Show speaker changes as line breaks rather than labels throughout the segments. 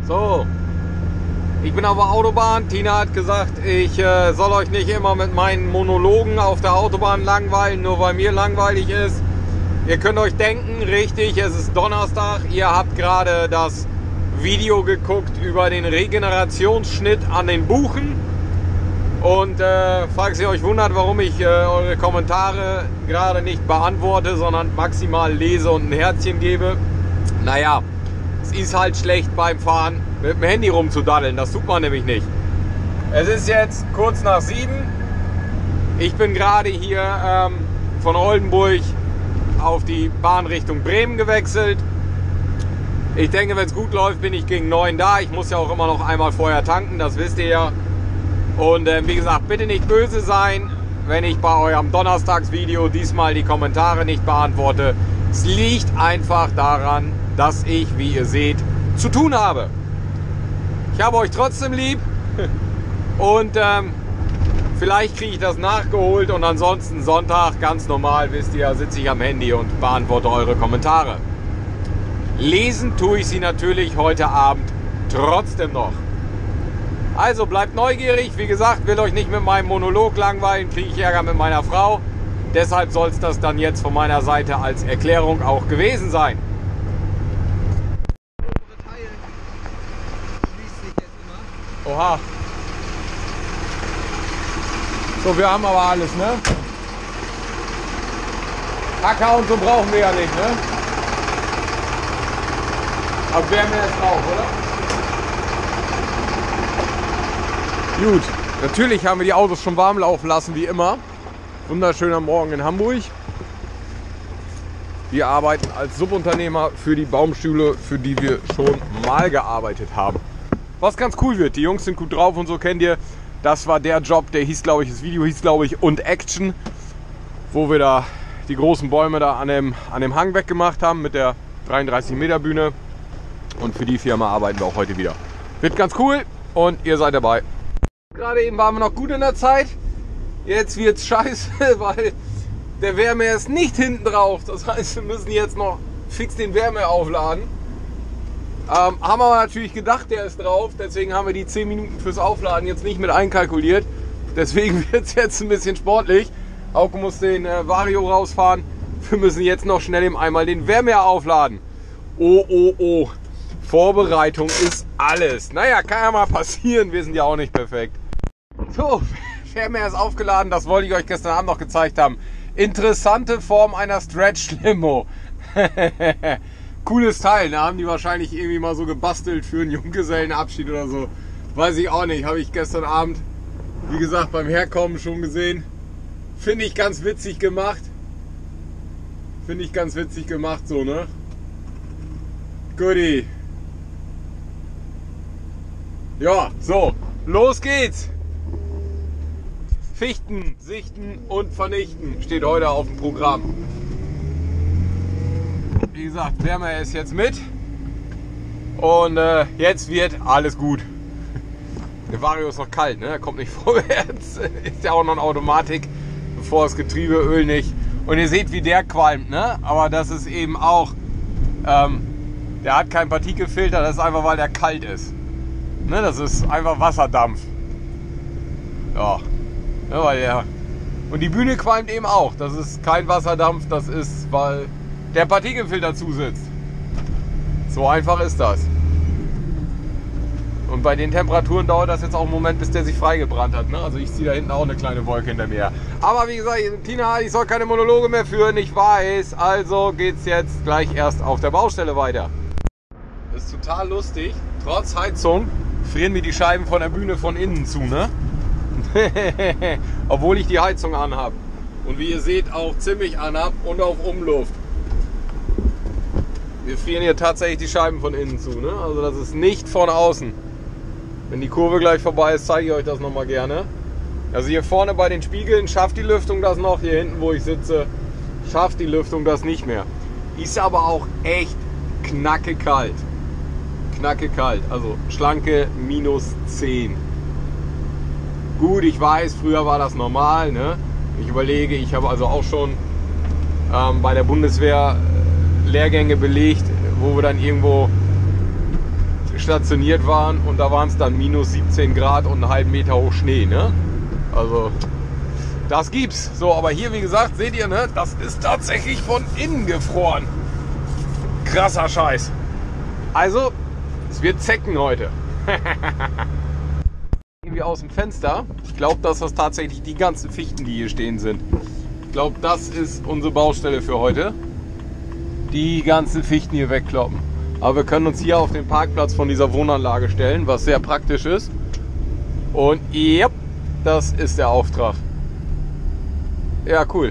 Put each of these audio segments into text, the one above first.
So, ich bin auf der Autobahn. Tina hat gesagt, ich soll euch nicht immer mit meinen Monologen auf der Autobahn langweilen, nur weil mir langweilig ist. Ihr könnt euch denken, richtig, es ist Donnerstag. Ihr habt gerade das Video geguckt über den Regenerationsschnitt an den Buchen. Und falls ihr euch wundert, warum ich eure Kommentare gerade nicht beantworte, sondern maximal lese und ein Herzchen gebe. Naja, es ist halt schlecht beim Fahren mit dem Handy rumzudaddeln. Das tut man nämlich nicht. Es ist jetzt kurz nach 7. Ich bin gerade hier von Oldenburg auf die Bahn Richtung Bremen gewechselt. Ich denke, wenn es gut läuft, bin ich gegen 9 da. Ich muss ja auch immer noch einmal vorher tanken, das wisst ihr ja. Und wie gesagt, bitte nicht böse sein, wenn ich bei eurem Donnerstagsvideo diesmal die Kommentare nicht beantworte. Es liegt einfach daran, dass ich, wie ihr seht, zu tun habe. Ich habe euch trotzdem lieb und vielleicht kriege ich das nachgeholt und ansonsten Sonntag, ganz normal, wisst ihr, sitze ich am Handy und beantworte eure Kommentare. Lesen tue ich sie natürlich heute Abend trotzdem noch. Also bleibt neugierig, wie gesagt, will euch nicht mit meinem Monolog langweilen, kriege ich Ärger mit meiner Frau. Deshalb soll es das dann jetzt von meiner Seite als Erklärung auch gewesen sein. Oha. So, wir haben aber alles, ne? Hacker und so brauchen wir ja nicht, ne? Aber Wärme ist drauf, oder? Gut, natürlich haben wir die Autos schon warm laufen lassen, wie immer. Wunderschöner Morgen in Hamburg. Wir arbeiten als Subunternehmer für die Baumschule, für die wir schon mal gearbeitet haben. Was ganz cool wird, die Jungs sind gut drauf und so, kennt ihr. Das war der Job, der hieß, glaube ich, das Video hieß, glaube ich, und Action, wo wir da die großen Bäume da an dem Hang weggemacht haben mit der 33 Meter Bühne. Und für die Firma arbeiten wir auch heute wieder. Wird ganz cool und ihr seid dabei. Gerade eben waren wir noch gut in der Zeit. Jetzt wird's scheiße, weil der Wärme ist nicht hinten drauf. Das heißt, wir müssen jetzt noch fix den Wärme aufladen. Haben aber natürlich gedacht, der ist drauf. Deswegen haben wir die 10 Minuten fürs Aufladen jetzt nicht mit einkalkuliert. Deswegen wird es jetzt ein bisschen sportlich. Auke muss den Vario rausfahren. Wir müssen jetzt noch schnell eben einmal den Wärmer aufladen. Oh, oh, oh. Vorbereitung ist alles. Naja, kann ja mal passieren. Wir sind ja auch nicht perfekt. So, Wärmer ist aufgeladen. Das wollte ich euch gestern Abend noch gezeigt haben. Interessante Form einer Stretch-Limo. Cooles Teil, da haben die wahrscheinlich irgendwie mal so gebastelt für einen Junggesellenabschied oder so. Weiß ich auch nicht, habe ich gestern Abend, wie gesagt, beim Herkommen schon gesehen. Finde ich ganz witzig gemacht. Finde ich ganz witzig gemacht so, ne? Guti. Ja, so, los geht's. Fichten, sichten und vernichten steht heute auf dem Programm. Wie gesagt, Wärmer ist jetzt mit und jetzt wird alles gut. Der Vario ist noch kalt, ne? Er kommt nicht vorwärts. Ist ja auch noch eine Automatik, bevor das Getriebeöl nicht. Und ihr seht, wie der qualmt, ne? Aber das ist eben auch, der hat keinen Partikelfilter, das ist einfach, weil der kalt ist. Ne? Das ist einfach Wasserdampf. Ja, ja, weil der. Und die Bühne qualmt eben auch. Das ist kein Wasserdampf, das ist, weil der Partikelfilter zusitzt. So einfach ist das. Und bei den Temperaturen dauert das jetzt auch einen Moment, bis der sich freigebrannt hat. Ne? Also ich ziehe da hinten auch eine kleine Wolke hinter mir. Aber wie gesagt, Tina, ich soll keine Monologe mehr führen, ich weiß. Also geht's jetzt gleich erst auf der Baustelle weiter. Das ist total lustig. Trotz Heizung frieren mir die Scheiben von der Bühne von innen zu, ne? Obwohl ich die Heizung anhab. Und wie ihr seht, auch ziemlich anhab und auf Umluft. Wir frieren hier tatsächlich die Scheiben von innen zu, ne? Also das ist nicht von außen. Wenn die Kurve gleich vorbei ist, zeige ich euch das nochmal gerne. Also hier vorne bei den Spiegeln schafft die Lüftung das noch. Hier hinten, wo ich sitze, schafft die Lüftung das nicht mehr. Ist aber auch echt knackekalt. Knackekalt, also schlanke -10. Gut, ich weiß, früher war das normal, ne? Ich überlege, ich habe also auch schon bei der Bundeswehr Lehrgänge belegt, wo wir dann irgendwo stationiert waren und da waren es dann minus 17 Grad und einen halben Meter hoch Schnee, ne? Also das gibt's. So, aber hier, wie gesagt, seht ihr, ne? Das ist tatsächlich von innen gefroren. Krasser Scheiß. Also, es wird Zecken heute. Irgendwie aus dem Fenster. Ich glaube, dass das tatsächlich die ganzen Fichten, die hier stehen, sind. Ich glaube, das ist unsere Baustelle für heute. Die ganzen Fichten hier wegkloppen. Aber wir können uns hier auf den Parkplatz von dieser Wohnanlage stellen, was sehr praktisch ist. Und ja, das ist der Auftrag. Ja, cool.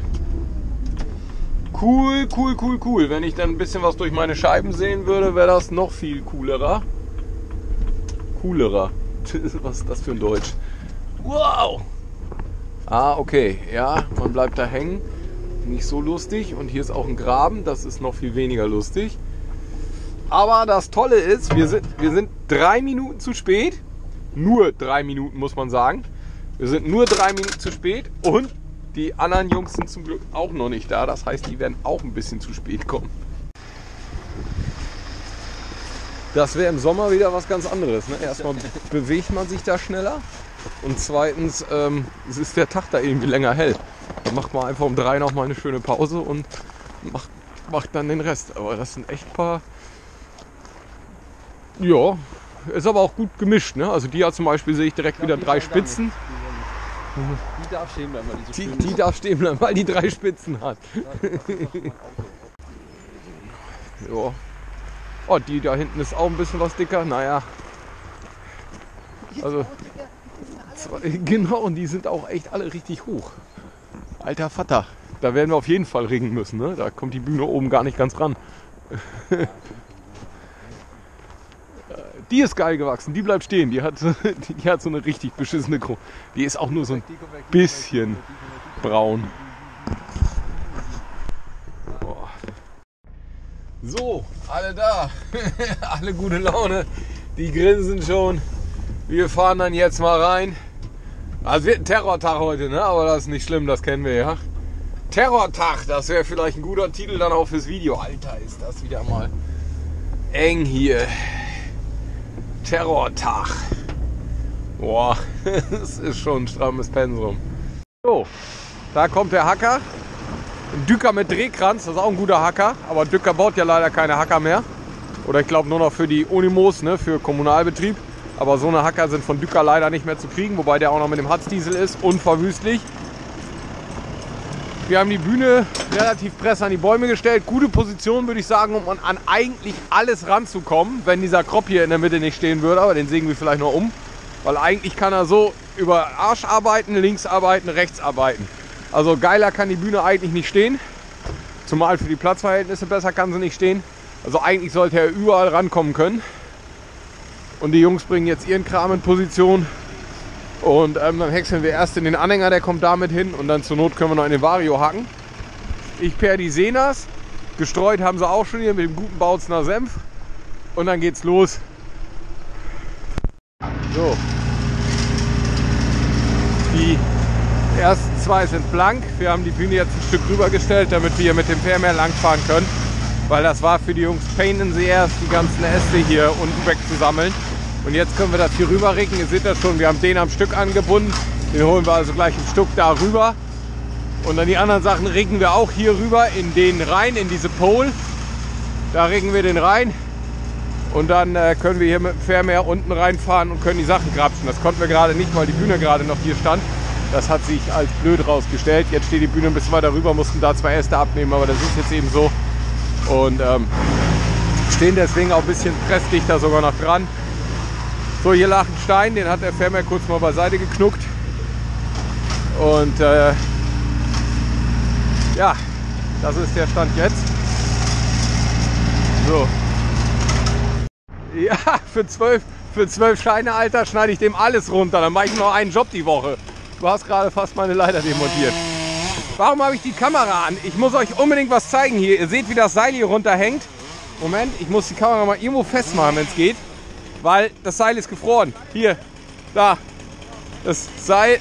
Cool, cool, cool, cool. Wenn ich dann ein bisschen was durch meine Scheiben sehen würde, wäre das noch viel coolerer. Coolerer. Was ist das für ein Deutsch? Wow! Ah, okay. Ja, man bleibt da hängen. Nicht so lustig. Und hier ist auch ein Graben. Das ist noch viel weniger lustig. Aber das Tolle ist, wir sind 3 Minuten zu spät. Nur 3 Minuten, muss man sagen. Wir sind nur 3 Minuten zu spät. Und die anderen Jungs sind zum Glück auch noch nicht da. Das heißt, die werden auch ein bisschen zu spät kommen. Das wäre im Sommer wieder was ganz anderes. Ne? Erstmal bewegt man sich da schneller. Und zweitens ist der Tag da irgendwie länger hell. Dann macht man einfach um 3 noch mal eine schöne Pause und macht dann den Rest. Aber das sind echt ein paar... Ja, ist aber auch gut gemischt. Ne? Also die hat zum Beispiel, sehe ich direkt wieder 3 Spitzen.
Die darf stehen bleiben, weil die so schön
Die darf stehen bleiben, weil die 3 Spitzen hat. Ja. Oh, die da hinten ist auch ein bisschen was dicker. Naja. Also, genau, und die sind auch echt alle richtig hoch. Alter Vater. Da werden wir auf jeden Fall ringen müssen. Ne? Da kommt die Bühne oben gar nicht ganz ran. Die ist geil gewachsen, die bleibt stehen. Die hat so eine richtig beschissene Krone. Die ist auch nur so ein bisschen braun. Boah. So, alle da. Alle gute Laune. Die grinsen schon. Wir fahren dann jetzt mal rein. Also wird ein Terrortag heute, ne? Aber das ist nicht schlimm, das kennen wir ja. Terrortag, das wäre vielleicht ein guter Titel dann auch fürs Video. Alter, ist das wieder mal eng hier. Terrortag. Boah, das ist schon ein strammes Pensum. So, da kommt der Hacker. Ein Dücker mit Drehkranz, das ist auch ein guter Hacker. Aber Dücker baut ja leider keine Hacker mehr. Oder ich glaube nur noch für die Unimos, ne, für Kommunalbetrieb. Aber so eine Hacker sind von Dücker leider nicht mehr zu kriegen. Wobei der auch noch mit dem Hatzdiesel ist. Unverwüstlich. Wir haben die Bühne relativ press an die Bäume gestellt. Gute Position, würde ich sagen, um an eigentlich alles ranzukommen, wenn dieser Krop hier in der Mitte nicht stehen würde. Aber den sägen wir vielleicht noch um. Weil eigentlich kann er so über Arsch arbeiten, links arbeiten, rechts arbeiten. Also geiler kann die Bühne eigentlich nicht stehen. Zumal für die Platzverhältnisse besser kann sie nicht stehen. Also eigentlich sollte er überall rankommen können. Und die Jungs bringen jetzt ihren Kram in Position. Und dann häckseln wir erst in den Anhänger, der kommt damit hin. Und dann zur Not können wir noch in den Vario hacken. Ich per die Senas. Gestreut haben sie auch schon hier mit dem guten Bautzner Senf. Und dann geht's los. So. Die ersten 2 sind blank. Wir haben die Bühne jetzt ein Stück rübergestellt, damit wir hier mit dem Fährmeer langfahren können. Weil das war für die Jungs Pain in the Ass, die ganzen Äste hier unten wegzusammeln. Und jetzt können wir das hier rüber ricken. Ihr seht das schon, wir haben den am Stück angebunden. Den holen wir also gleich ein Stück da rüber. Und dann die anderen Sachen ricken wir auch hier rüber in den rein, in diese Pole. Da ricken wir den rein. Und dann können wir hier mit dem Fährmeer unten reinfahren und können die Sachen grapschen. Das konnten wir gerade nicht, weil die Bühne gerade noch hier stand. Das hat sich als blöd rausgestellt. Jetzt steht die Bühne ein bisschen weiter rüber, mussten da 2 Äste abnehmen, aber das ist jetzt eben so. Und stehen deswegen auch ein bisschen pressdichter sogar noch dran. So, hier lag ein Stein, den hat der Fährmeer kurz mal beiseite geknuckt. Und ja, das ist der Stand jetzt. So. Ja, für 12 Scheine, Alter, schneide ich dem alles runter. Dann mache ich noch einen Job die Woche. Du hast gerade fast meine Leiter demontiert. Warum habe ich die Kamera an? Ich muss euch unbedingt was zeigen hier. Ihr seht, wie das Seil hier runterhängt. Moment, ich muss die Kamera mal irgendwo festmachen, wenn es geht. Weil das Seil ist gefroren. Hier, da. Das Seil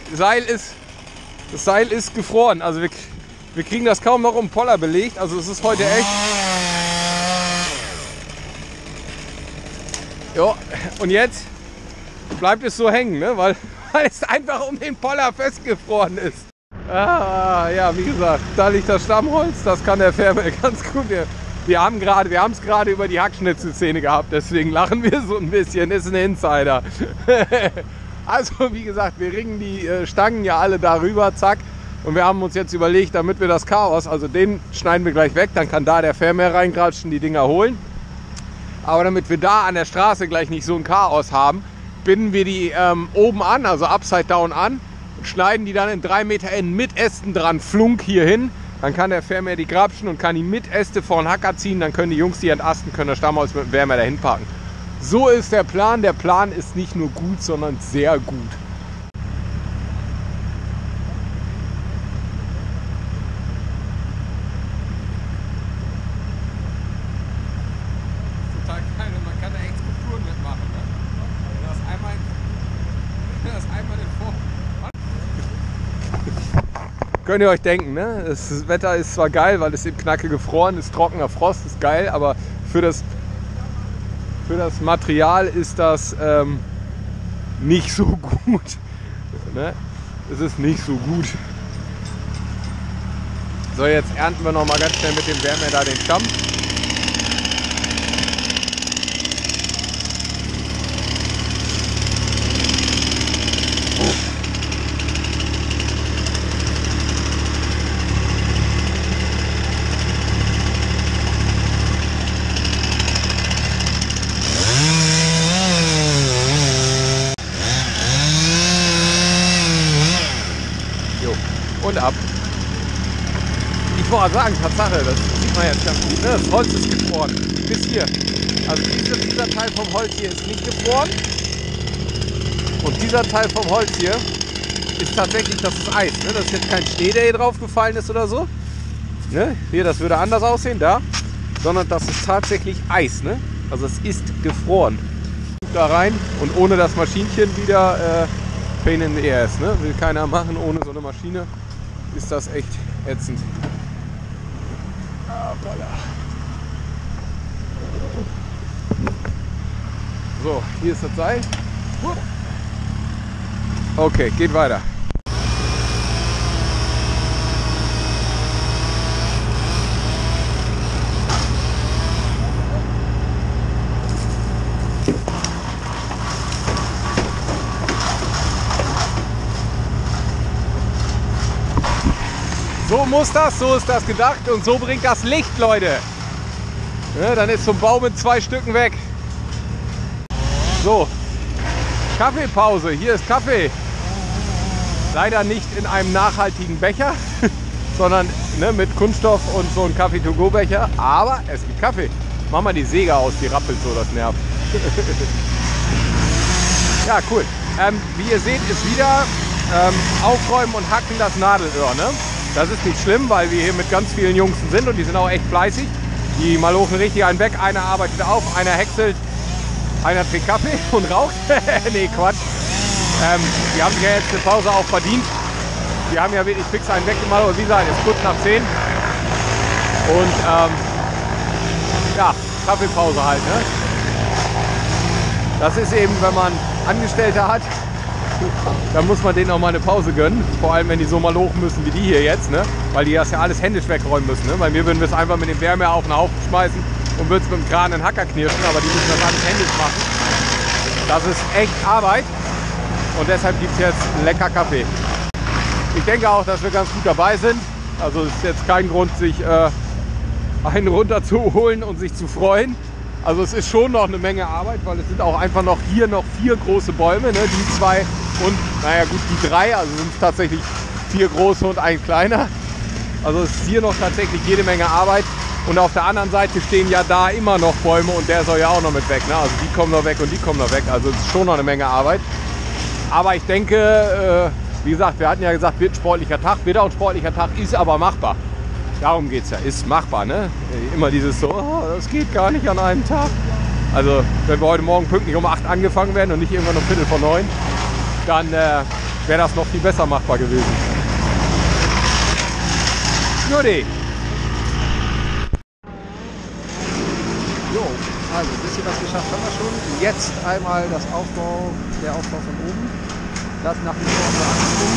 ist gefroren. Also wir kriegen das kaum noch um Poller belegt. Also es ist heute echt... Jo, und jetzt bleibt es so hängen, ne? weil es einfach um den Poller festgefroren ist. Ah, ja, wie gesagt, da liegt das Stammholz, das kann der Fährmann ganz gut. Wir haben es gerade über die Hackschnitzelszene gehabt, deswegen lachen wir so ein bisschen, ist ein Insider. Also wie gesagt, wir ringen die Stangen ja alle darüber, zack. Und wir haben uns jetzt überlegt, damit wir das Chaos, also den schneiden wir gleich weg, dann kann da der Fährmann reingratschen, die Dinger holen. Aber damit wir da an der Straße gleich nicht so ein Chaos haben, binden wir die oben an, also upside down an, und schneiden die dann in 3 Meter Enden mit Ästen dran, flunk hier hin. Dann kann der Fährmann die grapschen und kann die mit Äste vor den Hacker ziehen. Dann können die Jungs die entasten, können das Stammholz mit dem Wärmer dahin packen. So ist der Plan. Der Plan ist nicht nur gut, sondern sehr gut. Total geil. Man kann da echt Skulpturen mitmachen. Ne? Das einmal den Vor. Könnt ihr euch denken, ne? Das Wetter ist zwar geil, weil es eben knacke gefroren ist, trockener Frost ist geil, aber für das Material ist das nicht so gut. Ne? Es ist nicht so gut. So, jetzt ernten wir noch mal ganz schnell mit dem Wärmer da den Stamm. Und ab. Ich wollte sagen, Tatsache, das sieht man jetzt ganz gut, ne? Das Holz ist gefroren. Bis hier. Also dieser Teil vom Holz hier ist nicht gefroren. Und dieser Teil vom Holz hier ist tatsächlich, das ist Eis. Ne? Das ist jetzt kein Schnee, der hier drauf gefallen ist oder so. Ne? Hier, das würde anders aussehen, da. Sondern das ist tatsächlich Eis. Ne? Also es ist gefroren. Da rein und ohne das Maschinchen wieder Pain in the ass. Ne? Will keiner machen ohne so eine Maschine. Ist das echt ätzend. So, hier ist das Seil. Okay, geht weiter. So muss das, so ist das gedacht und so bringt das Licht, Leute. Ja, dann ist so ein Baum mit 2 Stücken weg. So, Kaffeepause, hier ist Kaffee. Leider nicht in einem nachhaltigen Becher, sondern mit Kunststoff und so ein Kaffee-to-go-Becher. Aber es gibt Kaffee. Mach mal die Säge aus, die rappelt so, das nervt. Ja, cool. Wie ihr seht, ist wieder aufräumen und hacken das Nadelöhr. Ne? Das ist nicht schlimm, weil wir hier mit ganz vielen Jungs sind und die sind auch echt fleißig. Die malochen richtig einen weg. Einer arbeitet auf, einer häckselt, einer trinkt Kaffee und raucht. Nee, Quatsch. Die haben sich ja jetzt eine Pause auch verdient. Die haben ja wirklich fix einen weggemacht. Und wie gesagt, ist kurz nach 10. Und ja, Kaffeepause halt. Ne? Das ist eben, wenn man Angestellte hat, dann muss man denen auch mal eine Pause gönnen. Vor allem, wenn die so mal hoch müssen wie die hier jetzt. Ne? Weil die das ja alles händisch wegräumen müssen. Ne? Bei mir würden wir es einfach mit dem Wärmer auf den Haufen schmeißen und würden es mit dem Kran in den Hacker knirschen. Aber die müssen das alles händisch machen. Das ist echt Arbeit. Und deshalb gibt es jetzt lecker Kaffee. Ich denke auch, dass wir ganz gut dabei sind. Also es ist jetzt kein Grund, sich einen runterzuholen und sich zu freuen. Also es ist schon noch eine Menge Arbeit, weil es sind auch einfach noch hier noch 4 große Bäume. Ne? Die 2 und, naja gut, die 3. Also sind es tatsächlich 4 große und ein kleiner. Also es ist hier noch tatsächlich jede Menge Arbeit. Und auf der anderen Seite stehen ja da immer noch Bäume und der soll ja auch noch mit weg. Ne? Also die kommen noch weg und die kommen noch weg. Also es ist schon noch eine Menge Arbeit. Aber ich denke, wie gesagt, wir hatten ja gesagt, wird ein sportlicher Tag. Wird auch ein sportlicher Tag, ist aber machbar. Darum geht es ja, ist machbar. Ne? Immer dieses so, oh, das geht gar nicht an einem Tag. Also wenn wir heute Morgen pünktlich um 8 angefangen werden und nicht irgendwann um 8:45, dann wäre das noch viel besser machbar gewesen. Judy.
Jo, also ein bisschen
das geschafft haben wir schon. Jetzt einmal der Aufbau von oben. Das nach wie vor unser Anspruch.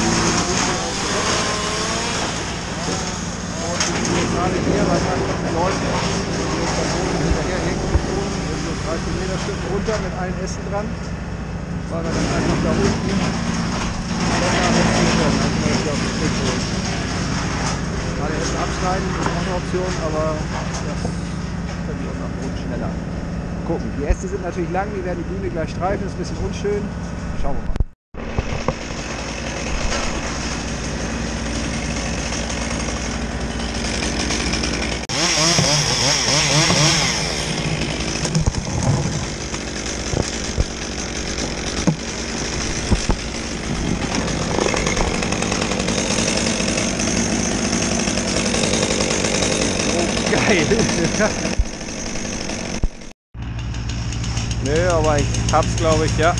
Und wir sind gerade hier bei den Leuten, die uns am Boden hinterherhängen. So 3-4 Meter Stück runter mit allen Ästen dran. Weil wir dann einfach da unten gerade Äste abschneiden ist auch eine Option, aber das können wir uns am Boden schneller gucken. Die Äste sind natürlich lang, die werden die Bühne gleich streifen, ist ein bisschen unschön. Schauen wir mal.
Nö, aber ich hab's, glaube ich, ja.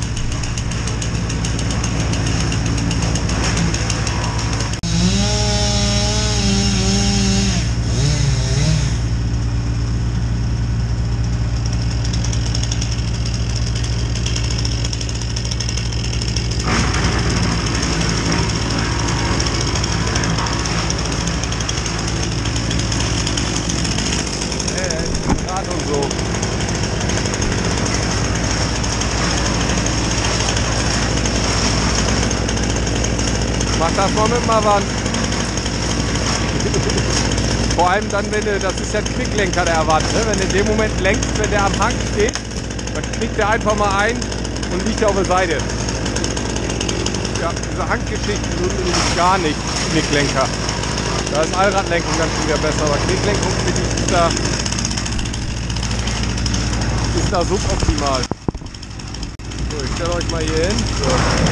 Und so. Mach das mal mit dem Avant. Vor allem dann, wenn du, das ist ja ein Knicklenker der Avant, ne? Wenn du in dem Moment lenkst, wenn der am Hang steht, dann knickt der einfach mal ein und liegt auf der Seite. Ja, diese Hanggeschichten sind nämlich gar nicht Knicklenker. Da ist Allradlenkung dann schon wieder besser, aber Knicklenkung finde ich ist da suboptimal. So, ich stelle euch mal hier hin. So.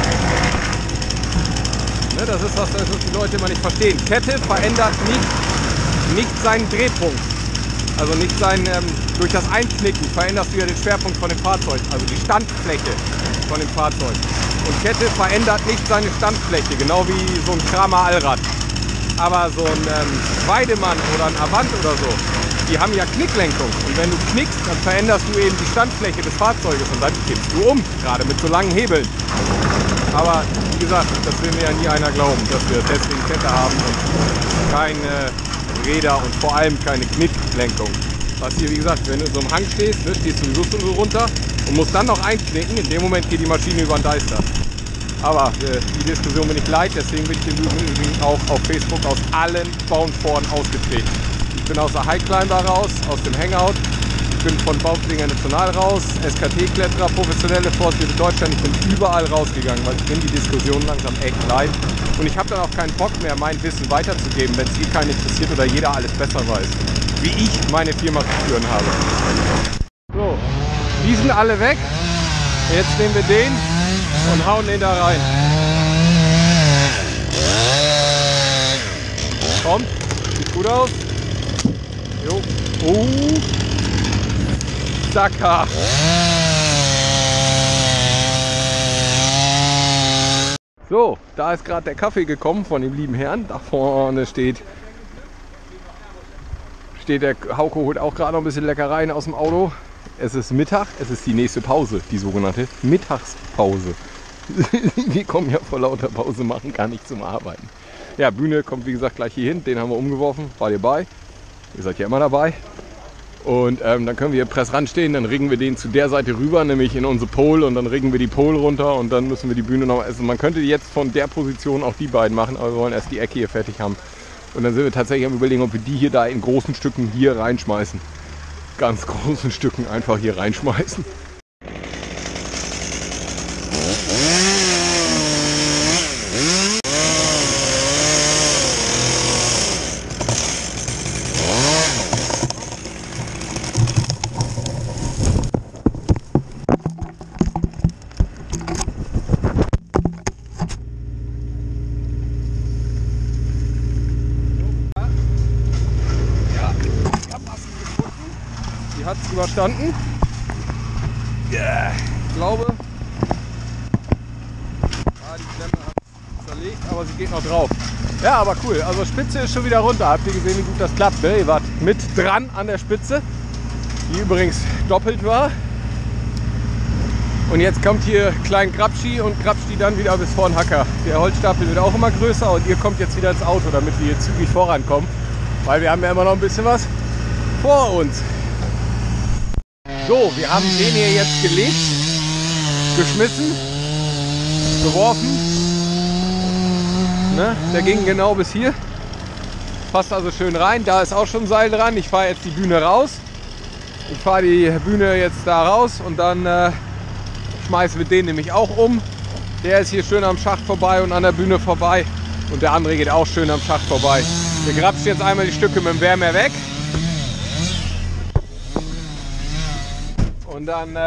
Ne, das ist was die Leute immer nicht verstehen. Kette verändert nicht seinen Drehpunkt. Also nicht durch das Einknicken veränderst du ja den Schwerpunkt von dem Fahrzeug, also die Standfläche von dem Fahrzeug. Und Kette verändert nicht seine Standfläche, genau wie so ein Kramer Allrad. Aber so ein Weidemann oder ein Avant oder so, die haben ja Knicklenkung. Und wenn du knickst, dann veränderst du eben die Standfläche des Fahrzeuges und dann kippst du um, gerade mit so langen Hebeln. Aber wie gesagt, das will mir ja nie einer glauben, dass wir deswegen Kette haben und keine Räder und vor allem keine Knicklenkung. Was hier, wie gesagt, wenn du in so einem Hang stehst, ne, stehst du sowieso so runter und musst dann noch einknicken. In dem Moment geht die Maschine über den Deister. Aber die Diskussion bin ich leid, deswegen bin ich im Übrigen auch auf Facebook aus allen Bauernforen ausgetreten. Ich bin aus der High Climber raus, aus dem Hangout. Ich bin von Baumfliegen International raus, SKT-Kletterer, professionelle Forstwirte Deutschland. Ich bin überall rausgegangen, weil ich bin die Diskussion langsam echt leid. Und ich habe dann auch keinen Bock mehr, mein Wissen weiterzugeben, wenn es keinen interessiert oder jeder alles besser weiß. Wie ich meine Firma zu führen habe. So, die sind alle weg. Jetzt nehmen wir den und hauen den da rein. Kommt, sieht gut aus. Jo. Oh. Sacker. So, da ist gerade der Kaffee gekommen von dem lieben Herrn. Da vorne steht der Hauke, holt auch gerade noch ein bisschen Leckereien aus dem Auto. Es ist Mittag, es ist die nächste Pause, die sogenannte Mittagspause. Wir kommen ja vor lauter Pause machen gar nicht zum Arbeiten. Ja, Bühne kommt wie gesagt gleich hier hin, den haben wir umgeworfen. Wart ihr bei? Ihr seid ja immer dabei. Und dann können wir hier press ranstehen, dann riggen wir den zu der Seite rüber, nämlich in unsere Pole, und dann riggen wir die Pole runter und dann müssen wir die Bühne noch essen. Man könnte jetzt von der Position auch die beiden machen, aber wir wollen erst die Ecke hier fertig haben. Und dann sind wir tatsächlich am Überlegen, ob wir die hier da in großen Stücken hier reinschmeißen. Ganz großen Stücken einfach hier reinschmeißen. Hat es überstanden. Yeah. Ich glaube, die Klemme hat es zerlegt, aber sie geht noch drauf. Ja, aber cool. Also Spitze ist schon wieder runter. Habt ihr gesehen, wie gut das klappt? Ne? Ihr wart mit dran an der Spitze. die übrigens doppelt war. Und jetzt kommt hier Klein Grabschi und grapscht die dann wieder bis vor den Hacker. Der Holzstapel wird auch immer größer und ihr kommt jetzt wieder ins Auto, damit wir hier zügig vorankommen. Weil wir haben ja immer noch ein bisschen was vor uns. So, wir haben den hier jetzt gelegt, geschmissen, geworfen. Ne? Der ging genau bis hier. Passt also schön rein. Da ist auch schon ein Seil dran. Ich fahre jetzt die Bühne raus. Ich fahre die Bühne jetzt da raus und dann schmeißen wir den nämlich auch um. Der ist hier schön am Schacht vorbei und an der Bühne vorbei. Und der andere geht auch schön am Schacht vorbei. Wir grapschen jetzt einmal die Stücke mit dem Wärmer weg. Und dann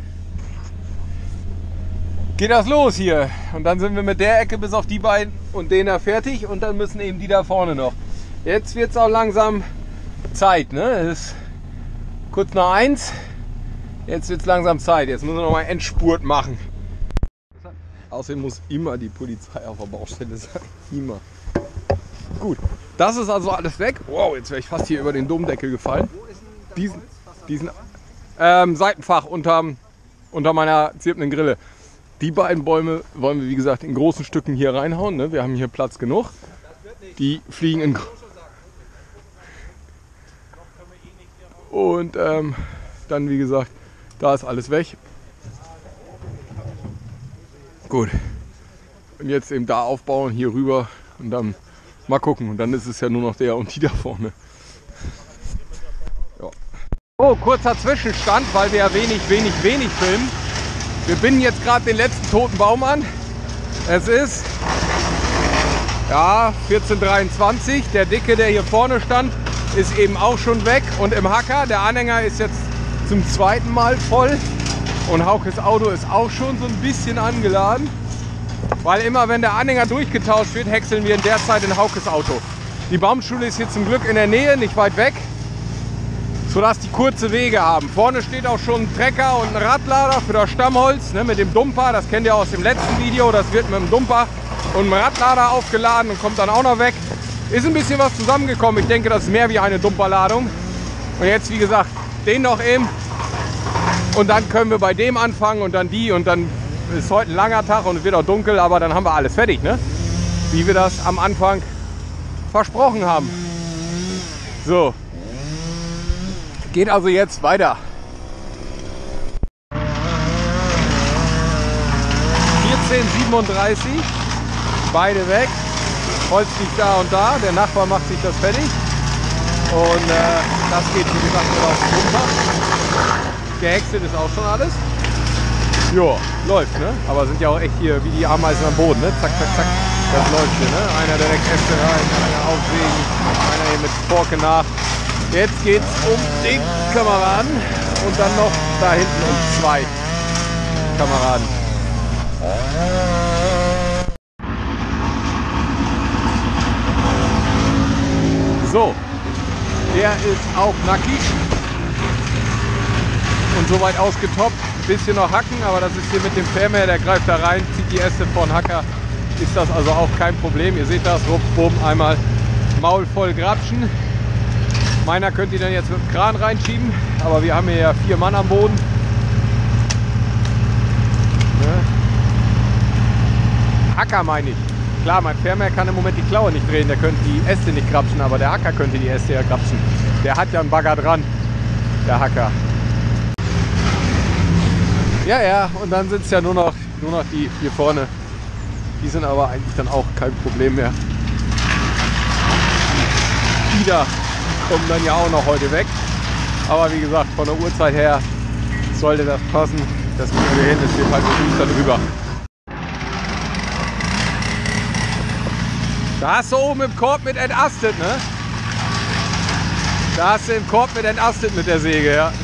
geht das los hier. Und dann sind wir mit der Ecke bis auf die beiden und den da fertig. Und dann müssen eben die da vorne noch. Jetzt wird es auch langsam Zeit. Ne? Es ist kurz nach 1. Jetzt wird es langsam Zeit. Jetzt müssen wir noch mal einen Endspurt machen. Außerdem muss immer die Polizei auf der Baustelle sein. Immer. Gut. Das ist also alles weg. Wow, jetzt wäre ich fast hier über den Domdeckel gefallen. Diesen Seitenfach unter meiner zirpenden Grille. Die beiden Bäume wollen wir, wie gesagt, in großen Stücken hier reinhauen. Ne? Wir haben hier Platz genug. Die fliegen in... Und dann, wie gesagt, da ist alles weg. Gut. Und jetzt eben da aufbauen, hier rüber und dann mal gucken. Und dann ist es ja nur noch der und die da vorne. Ja. Oh, kurzer Zwischenstand, weil wir ja wenig filmen. Wir binden jetzt gerade den letzten toten Baum an. Es ist ja 14:23. Der dicke, der hier vorne stand, ist eben auch schon weg. Und im Hacker, der Anhänger ist jetzt zum zweiten Mal voll. Und Haukes Auto ist auch schon so ein bisschen angeladen. Weil immer wenn der Anhänger durchgetauscht wird, häckseln wir in der Zeit in Haukes Auto. Die Baumschule ist hier zum Glück in der Nähe, nicht weit weg, sodass die kurze Wege haben. Vorne steht auch schon ein Trecker und ein Radlader für das Stammholz, ne, mit dem Dumper. Das kennt ihr aus dem letzten Video. Das wird mit dem Dumper und dem Radlader aufgeladen und kommt dann auch noch weg. Ist ein bisschen was zusammengekommen. Ich denke, das ist mehr wie eine Dumperladung. Und jetzt, wie gesagt, den noch eben. Und dann können wir bei dem anfangen und dann die. Und dann ist heute ein langer Tag und es wird auch dunkel. Aber dann haben wir alles fertig, ne? Wie wir das am Anfang versprochen haben. So. Geht also jetzt weiter. 14:37. Beide weg. Holz liegt da und da. Der Nachbar macht sich das fertig. Und das geht, wie gesagt, wieder auf den Pumper. Gehäckselt ist auch schon alles. Jo, läuft, ne? Aber sind ja auch echt hier wie die Ameisen am Boden, ne? Zack, zack, zack. Das läuft hier, ne? Einer direkt Äste rein, einer aufsägen, einer hier mit Forke nach. Jetzt geht's um den Kameraden und dann noch da hinten um 2 Kameraden. So, der ist auch nackig und soweit ausgetoppt. Ein bisschen noch hacken, aber das ist hier mit dem Fernmäher, der greift da rein, zieht die Äste vor den Hacker. Ist das also auch kein Problem. Ihr seht das, rupp, bumm, einmal Maul voll grapschen. Meiner könnt ihr dann jetzt mit dem Kran reinschieben, aber wir haben hier ja 4 Mann am Boden. Hacker meine ich. Klar, mein Fernmäher kann im Moment die Klaue nicht drehen, der könnte die Äste nicht grapschen, aber der Hacker könnte die Äste ja grapschen. Der hat ja einen Bagger dran, der Hacker. Ja, ja, und dann sind es ja nur noch die hier vorne. Die sind aber eigentlich dann auch kein Problem mehr. Die da kommen dann ja auch noch heute weg. Aber wie gesagt, von der Uhrzeit her sollte das passen. Das kriegen wir hin, es wird halt mit da drüber. Da hast du oben im Korb mit entastet, ne? Da hast du im Korb mit entastet mit der Säge, ja.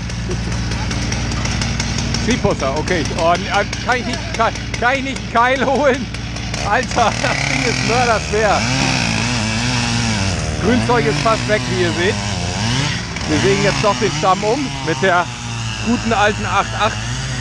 Tripusser, okay. Oh, kann ich nicht einen Keil holen? Alter, das Ding ist mörderschwer. Grünzeug ist fast weg, wie ihr seht. Wir sägen jetzt doch den Stamm um mit der guten alten 8.8.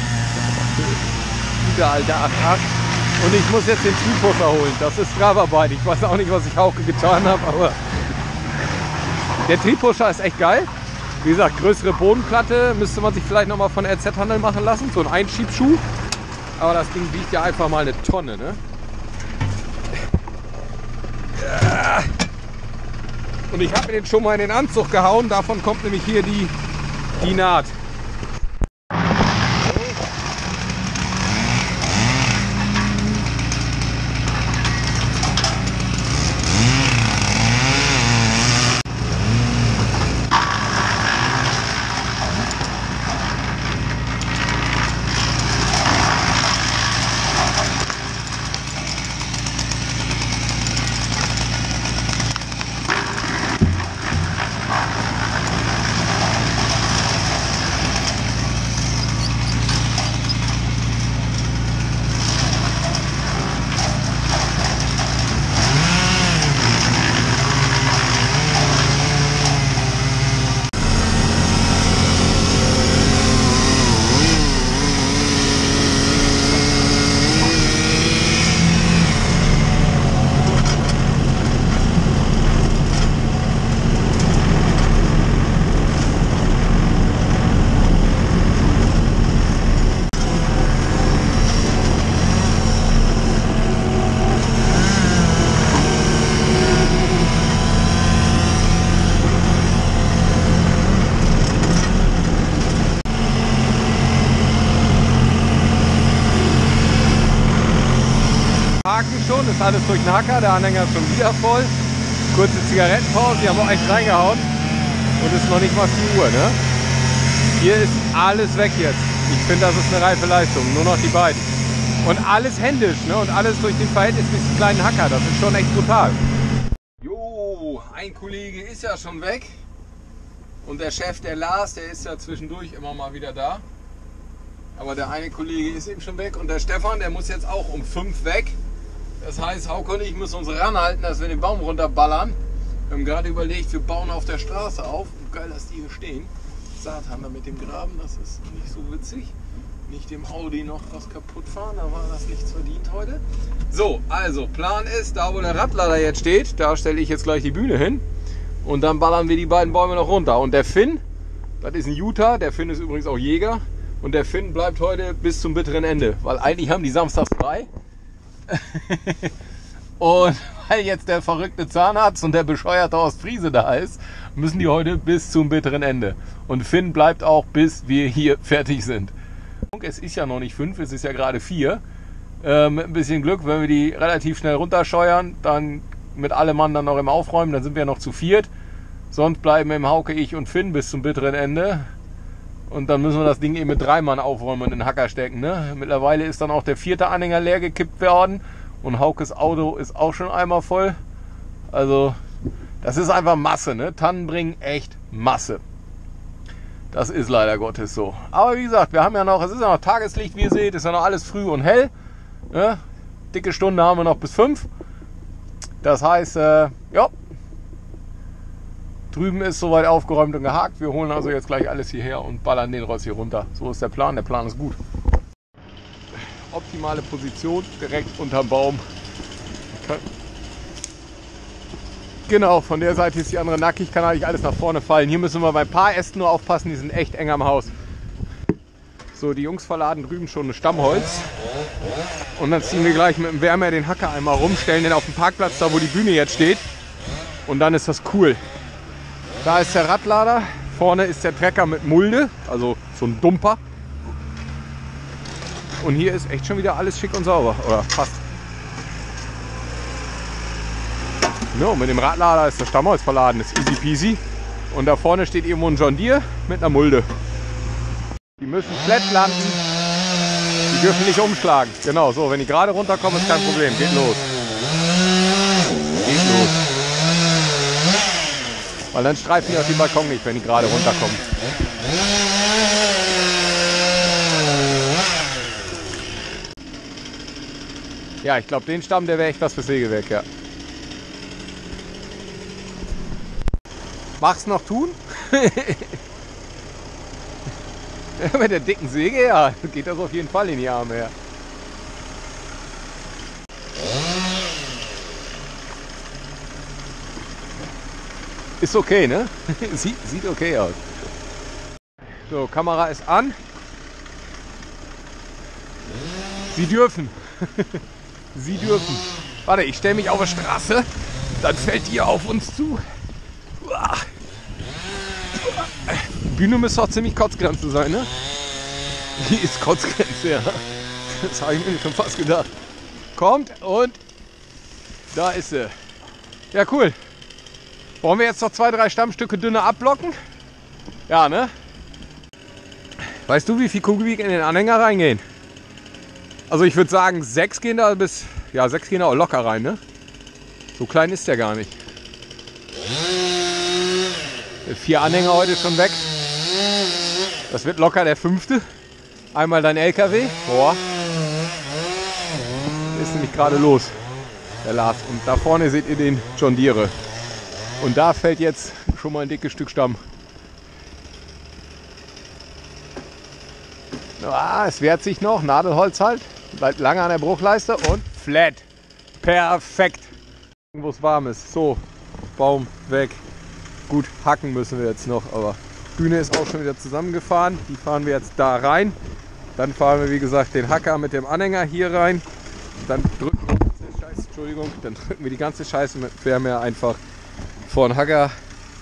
Gute alte 8.8. Und ich muss jetzt den Tripusser holen. Das ist Strafarbeit. Ich weiß auch nicht, was ich Hauke getan habe, aber der Tripusher ist echt geil. Wie gesagt, größere Bodenplatte müsste man sich vielleicht nochmal von RZ-Handel machen lassen. So ein Einschiebschuh. Aber das Ding wiegt ja einfach mal eine Tonne, ne? Und ich habe mir den schon mal in den Anzug gehauen. Davon kommt nämlich hier die Naht. Schon, ist alles durch den Hacker, der Anhänger ist schon wieder voll. Kurze Zigarettenpause, die haben auch echt reingehauen. Und es ist noch nicht mal 4 Uhr, ne? Hier ist alles weg jetzt. Ich finde, das ist eine reife Leistung, nur noch die beiden. Und alles händisch, ne? Und alles durch den verhältnismäßig kleinen Hacker, das ist schon echt brutal. Jo, ein Kollege ist ja schon weg. Und der Chef, der Lars, der ist ja zwischendurch immer mal wieder da. Aber der eine Kollege ist eben schon weg. Und der Stefan, der muss jetzt auch um 5 weg. Das heißt, Hauke und ich müssen uns ranhalten, dass wir den Baum runterballern. Wir haben gerade überlegt, wir bauen auf der Straße auf. Geil, dass die hier stehen. Satan, da mit dem Graben, das ist nicht so witzig. Nicht dem Audi noch was kaputt fahren, da war das nichts verdient heute. So, also Plan ist, da wo der Radlader jetzt steht, da stelle ich jetzt gleich die Bühne hin. Und dann ballern wir die beiden Bäume noch runter. Und der Finn, das ist ein Utah, der Finn ist übrigens auch Jäger. Und der Finn bleibt heute bis zum bitteren Ende, weil eigentlich haben die samstags frei. Und weil jetzt der verrückte Zahnarzt und der bescheuerte Ostfriese da ist, müssen die heute bis zum bitteren Ende. Und Finn bleibt auch, bis wir hier fertig sind. Es ist ja noch nicht 5, es ist ja gerade 4. Mit ein bisschen Glück, wenn wir die relativ schnell runterscheuern, dann mit allem Mann dann noch im Aufräumen, dann sind wir noch zu 4. Sonst bleiben im Hauke, ich und Finn bis zum bitteren Ende. Und dann müssen wir das Ding eben mit 3 Mann aufräumen und in den Hacker stecken. Ne? Mittlerweile ist dann auch der 4. Anhänger leer gekippt worden. Und Haukes Auto ist auch schon einmal voll. Also das ist einfach Masse. Ne? Tannen bringen echt Masse. Das ist leider Gottes so. Aber wie gesagt, wir haben ja noch, es ist ja noch Tageslicht, wie ihr seht. Ist ja noch alles früh und hell. Ne? Dicke Stunde haben wir noch bis 5. Das heißt, ja. Drüben ist soweit aufgeräumt und gehakt. Wir holen also jetzt gleich alles hierher und ballern den Rost hier runter. So ist der Plan. Der Plan ist gut. Optimale Position, direkt unterm Baum. Genau, von der Seite ist die andere nackig. Kann eigentlich alles nach vorne fallen. Hier müssen wir bei ein paar Ästen nur aufpassen. Die sind echt eng am Haus. So, die Jungs verladen drüben schon ein Stammholz. Und dann ziehen wir gleich mit dem Wärmer den Hacker einmal rum. Stellen den auf den Parkplatz, da wo die Bühne jetzt steht. Und dann ist das cool. Da ist der Radlader, vorne ist der Trecker mit Mulde, also so ein Dumper. Und hier ist echt schon wieder alles schick und sauber, oder fast. No, mit dem Radlader ist der Stammholz verladen, ist easy peasy. Und da vorne steht irgendwo ein John Deere mit einer Mulde. Die müssen flat landen, die dürfen nicht umschlagen. Genau, so, wenn die gerade runterkommen, ist kein Problem, geht los. Geht los. Weil dann streifen die auch den Balkon nicht, wenn die gerade runterkommen. Ja, ich glaube, den Stamm, der wäre echt was fürs Sägewerk, ja. Mach's noch tun? Mit der dicken Säge, ja, geht das auf jeden Fall in die Arme, ja. Ist okay, ne? Sieht okay aus. So, Kamera ist an. Sie dürfen. Sie dürfen. Warte, ich stelle mich auf die Straße. Dann fällt ihr auf uns zu. Die Bühne müsste auch ziemlich Kotzgrenze sein, ne? Die ist Kotzgrenze, ja. Das habe ich mir schon fast gedacht. Kommt und da ist sie. Ja, cool. Wollen wir jetzt noch 2, 3 Stammstücke dünner abblocken? Ja, ne? Weißt du, wie viel Kubik in den Anhänger reingehen? Also ich würde sagen, 6 gehen da bis... Ja, 6 gehen da auch locker rein, ne? So klein ist der gar nicht. 4 Anhänger heute schon weg. Das wird locker der 5. Einmal dein LKW. Boah. Ist nämlich gerade los, der Lars. Und da vorne seht ihr den John Deere. Und da fällt jetzt schon mal ein dickes Stück Stamm. Ah, es wehrt sich noch. Nadelholz halt. Bleibt lange an der Bruchleiste und flat. Perfekt. Wo es warm ist. So, Baum weg. Gut, hacken müssen wir jetzt noch, aber Bühne ist auch schon wieder zusammengefahren. Die fahren wir jetzt da rein. Dann fahren wir, wie gesagt, den Hacker mit dem Anhänger hier rein. Dann drücken wir die ganze Scheiße mit Fernmehr einfach vor den Hacker.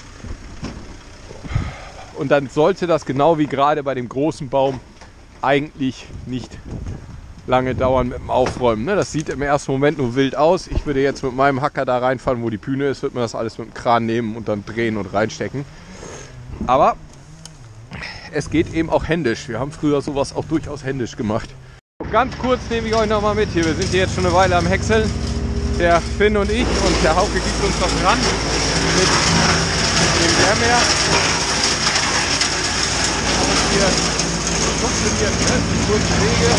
Und dann sollte das genau wie gerade bei dem großen Baum eigentlich nicht lange dauern mit dem Aufräumen. Ne? Das sieht im ersten Moment nur wild aus. Ich würde jetzt mit meinem Hacker da reinfahren, wo die Bühne ist, würde man das alles mit dem Kran nehmen und dann drehen und reinstecken. Aber es geht eben auch händisch. Wir haben früher sowas auch durchaus händisch gemacht. Ganz kurz nehme ich euch noch mal mit hier. Wir sind hier jetzt schon eine Weile am Häckseln. Der Finn und ich, und der Hauke gibt uns noch ran mit dem Fernmehr. Und hier funktioniert, ne? Die kurzen Wege.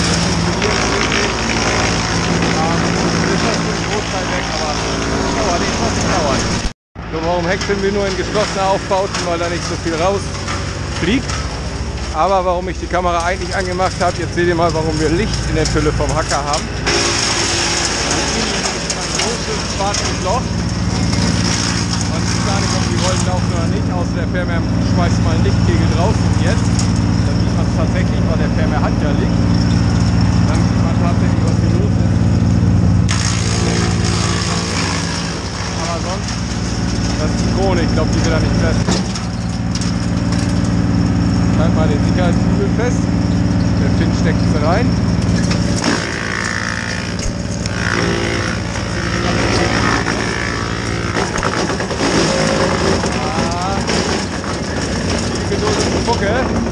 Das ist ein Großteil weg, aber das dauert nicht, was es dauert. So, warum häckseln wir nur in geschlossene Aufbauten, weil da nicht so viel rausfliegt. Aber warum ich die Kamera eigentlich angemacht habe, jetzt seht ihr mal, warum wir Licht in der Fülle vom Hacker haben. Ein großes schwarzes Loch. Man sieht gar nicht, ob die Rollen laufen oder nicht, außer der Fernmehr schmeißt mal einen Lichtkegel drauf. Und jetzt, dann sieht man es tatsächlich, weil der Fernmehr hat ja Licht. Dann sieht man tatsächlich, was hier los ist. Aber sonst, das ist die Krone, ich glaube, die wird da nicht fest. Halt mal den Sicherheitskübel fest. Der Finn steckt sie rein. Viel Geduld und Spucke.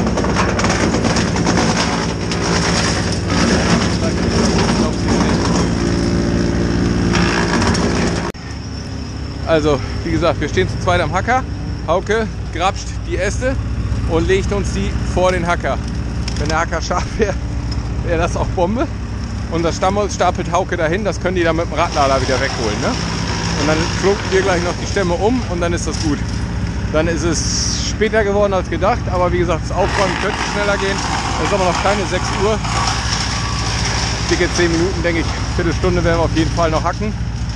Also, wie gesagt, wir stehen zu zweit am Hacker. Hauke grapscht die Äste und legt uns die vor den Hacker. Wenn der Hacker scharf wäre, wäre das auch Bombe. Und das Stammholz stapelt Hauke dahin, das können die dann mit dem Radlader wieder wegholen. Ne? Und dann flogen wir gleich noch die Stämme um und dann ist das gut. Dann ist es später geworden als gedacht, aber wie gesagt, das Aufräumen könnte schneller gehen. Es ist aber noch keine 6 Uhr. Dicke 10 Minuten, denke ich, Viertelstunde werden wir auf jeden Fall noch hacken.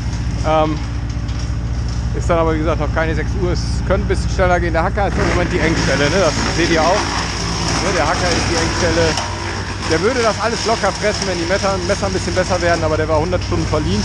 Ist dann aber, wie gesagt, noch keine 6 Uhr. Es könnte ein bisschen schneller gehen. Der Hacker ist im Moment die Engstelle, ne? Das seht ihr auch. Ne? Der Hacker ist die Engstelle. Der würde das alles locker fressen, wenn die Messer ein bisschen besser werden, aber der war 100 Stunden verliehen.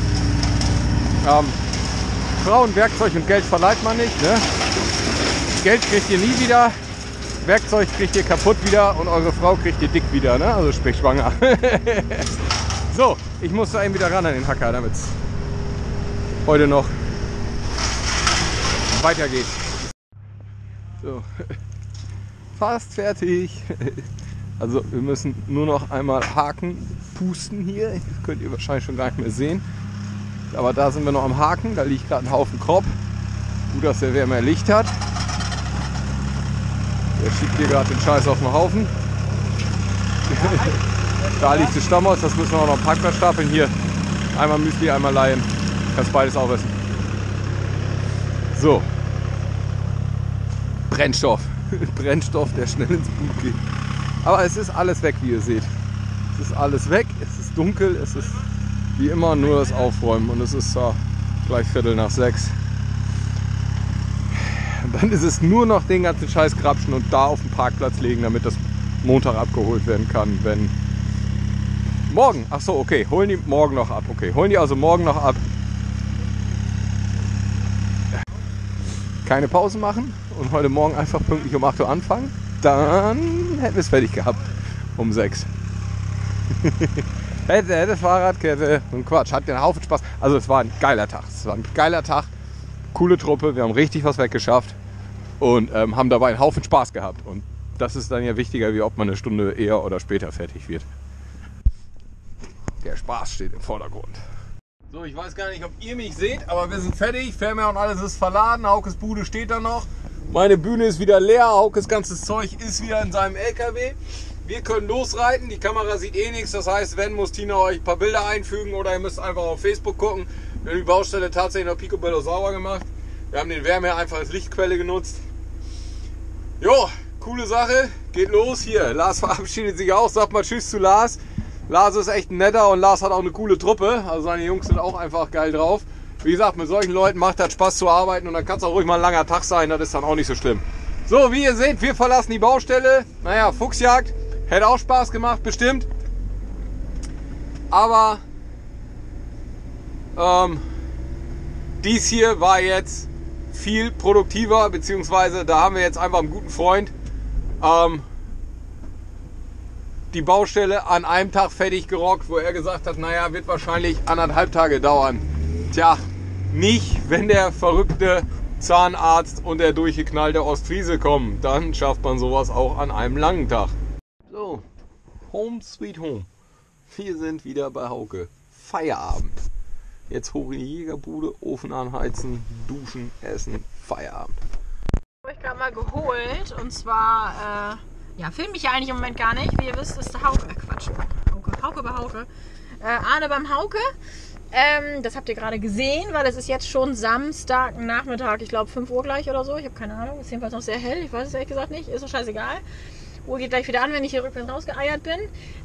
Frauen, Werkzeug und Geld verleiht man nicht. Ne? Geld kriegt ihr nie wieder, Werkzeug kriegt ihr kaputt wieder und eure Frau kriegt ihr dick wieder. Ne? Also sprich schwanger. So, ich muss da eben wieder ran an den Hacker, damit es heute noch weitergeht. So, fast fertig. Also wir müssen nur noch einmal Haken pusten hier. Das könnt ihr wahrscheinlich schon gar nicht mehr sehen. Aber da sind wir noch am Haken. Da liegt gerade ein Haufen Kropp. Gut, dass der mehr Licht hat. Der schiebt hier gerade den Scheiß auf den Haufen. Da liegt das Stammholz. Das müssen wir auch noch am Parkplatz stapeln. Hier einmal Müsli, einmal Laien. Kannst beides aufessen. So. Brennstoff. Brennstoff, der schnell ins Blut geht. Aber es ist alles weg, wie ihr seht. Es ist alles weg, es ist dunkel, es ist wie immer nur das Aufräumen. Und es ist gleich 5:45. Dann ist es nur noch den ganzen Scheiß grapschen und da auf den Parkplatz legen, damit das Montag abgeholt werden kann, wenn... Morgen, ach so, okay, holen die morgen noch ab, okay, holen die also morgen noch ab. Keine Pause machen und heute Morgen einfach pünktlich um 8 Uhr anfangen, dann hätten wir es fertig gehabt um 6. hätte Fahrradkette und Quatsch, hat den Haufen Spaß. Also es war ein geiler Tag, coole Truppe, wir haben richtig was weggeschafft und haben dabei einen Haufen Spaß gehabt. Und das ist dann ja wichtiger, wie ob man eine Stunde eher oder später fertig wird. Der Spaß steht im Vordergrund. So, ich weiß gar nicht, ob ihr mich seht, aber wir sind fertig. Fernmehr und alles ist verladen. Haukes Bude steht da noch. Meine Bühne ist wieder leer. Haukes ganzes Zeug ist wieder in seinem LKW. Wir können losreiten. Die Kamera sieht eh nichts. Das heißt, wenn, muss Tina euch ein paar Bilder einfügen oder ihr müsst einfach auf Facebook gucken. Wir haben die Baustelle tatsächlich noch picobello sauber gemacht. Wir haben den Wärmeher einfach als Lichtquelle genutzt. Jo, coole Sache. Geht los. Hier, Lars verabschiedet sich auch. Sagt mal Tschüss zu Lars. Lars ist echt ein netter und Lars hat auch eine coole Truppe. Also seine Jungs sind auch einfach geil drauf. Wie gesagt, mit solchen Leuten macht das Spaß zu arbeiten und dann kann es auch ruhig mal ein langer Tag sein. Das ist dann auch nicht so schlimm. So, wie ihr seht, wir verlassen die Baustelle. Naja, Fuchsjagd. Hätte auch Spaß gemacht, bestimmt. Aber dies hier war jetzt viel produktiver, beziehungsweise da haben wir jetzt einfach einen guten Freund die Baustelle an einem Tag fertig gerockt, wo er gesagt hat, naja, wird wahrscheinlich 1,5 Tage dauern. Tja, nicht, wenn der verrückte Zahnarzt und der durchgeknallte Ostfriese kommen. Dann schafft man sowas auch an einem langen Tag. So, Home Sweet Home. Wir sind wieder bei Hauke. Feierabend. Jetzt hoch in die Jägerbude, Ofen anheizen, duschen, essen, Feierabend.
Ich habe ich gerade mal geholt und zwar, ja, filme ich ja eigentlich im Moment gar nicht. Wie ihr wisst, ist der Hauke, Quatsch, Hauke bei Hauke. Arne beim Hauke. Das habt ihr gerade gesehen, weil es ist jetzt schon Samstag Nachmittag, ich glaube 5 Uhr gleich oder so. Ich habe keine Ahnung, ist jedenfalls noch sehr hell, ich weiß es ehrlich gesagt nicht, ist doch scheißegal. Uhr geht gleich wieder an, wenn ich hier rückwärts rausgeeiert bin.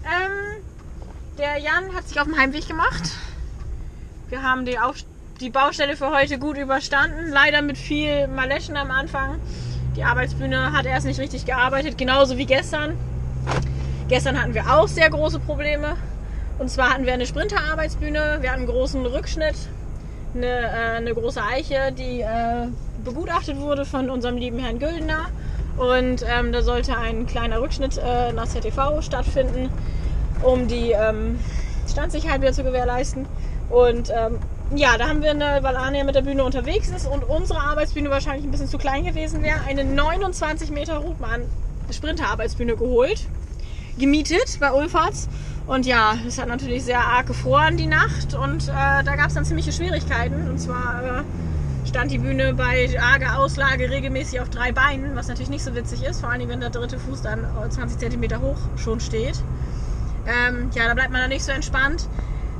Der Jan hat sich auf den Heimweg gemacht. Wir haben die Baustelle für heute gut überstanden, leider mit viel Maleschen am Anfang. Die Arbeitsbühne hat erst nicht richtig gearbeitet, genauso wie gestern. Gestern hatten wir auch sehr große Probleme. Und zwar hatten wir eine Sprinter-Arbeitsbühne, wir hatten einen großen Rückschnitt, eine große Eiche, die begutachtet wurde von unserem lieben Herrn Güldener. Und da sollte ein kleiner Rückschnitt nach ZTV stattfinden, um die Standsicherheit wieder zu gewährleisten. Und ja, da haben wir, weil Arne ja mit der Bühne unterwegs ist und unsere Arbeitsbühne wahrscheinlich ein bisschen zu klein gewesen wäre, eine 29 Meter Rutmann Sprinter-Arbeitsbühne geholt, gemietet bei Ulfatz. Und ja, es hat natürlich sehr arg gefroren die Nacht und da gab es dann ziemliche Schwierigkeiten. Und zwar stand die Bühne bei arger Auslage regelmäßig auf 3 Beinen, was natürlich nicht so witzig ist, vor allem wenn der dritte Fuß dann 20 cm hoch schon steht. Ja, da bleibt man dann nicht so entspannt.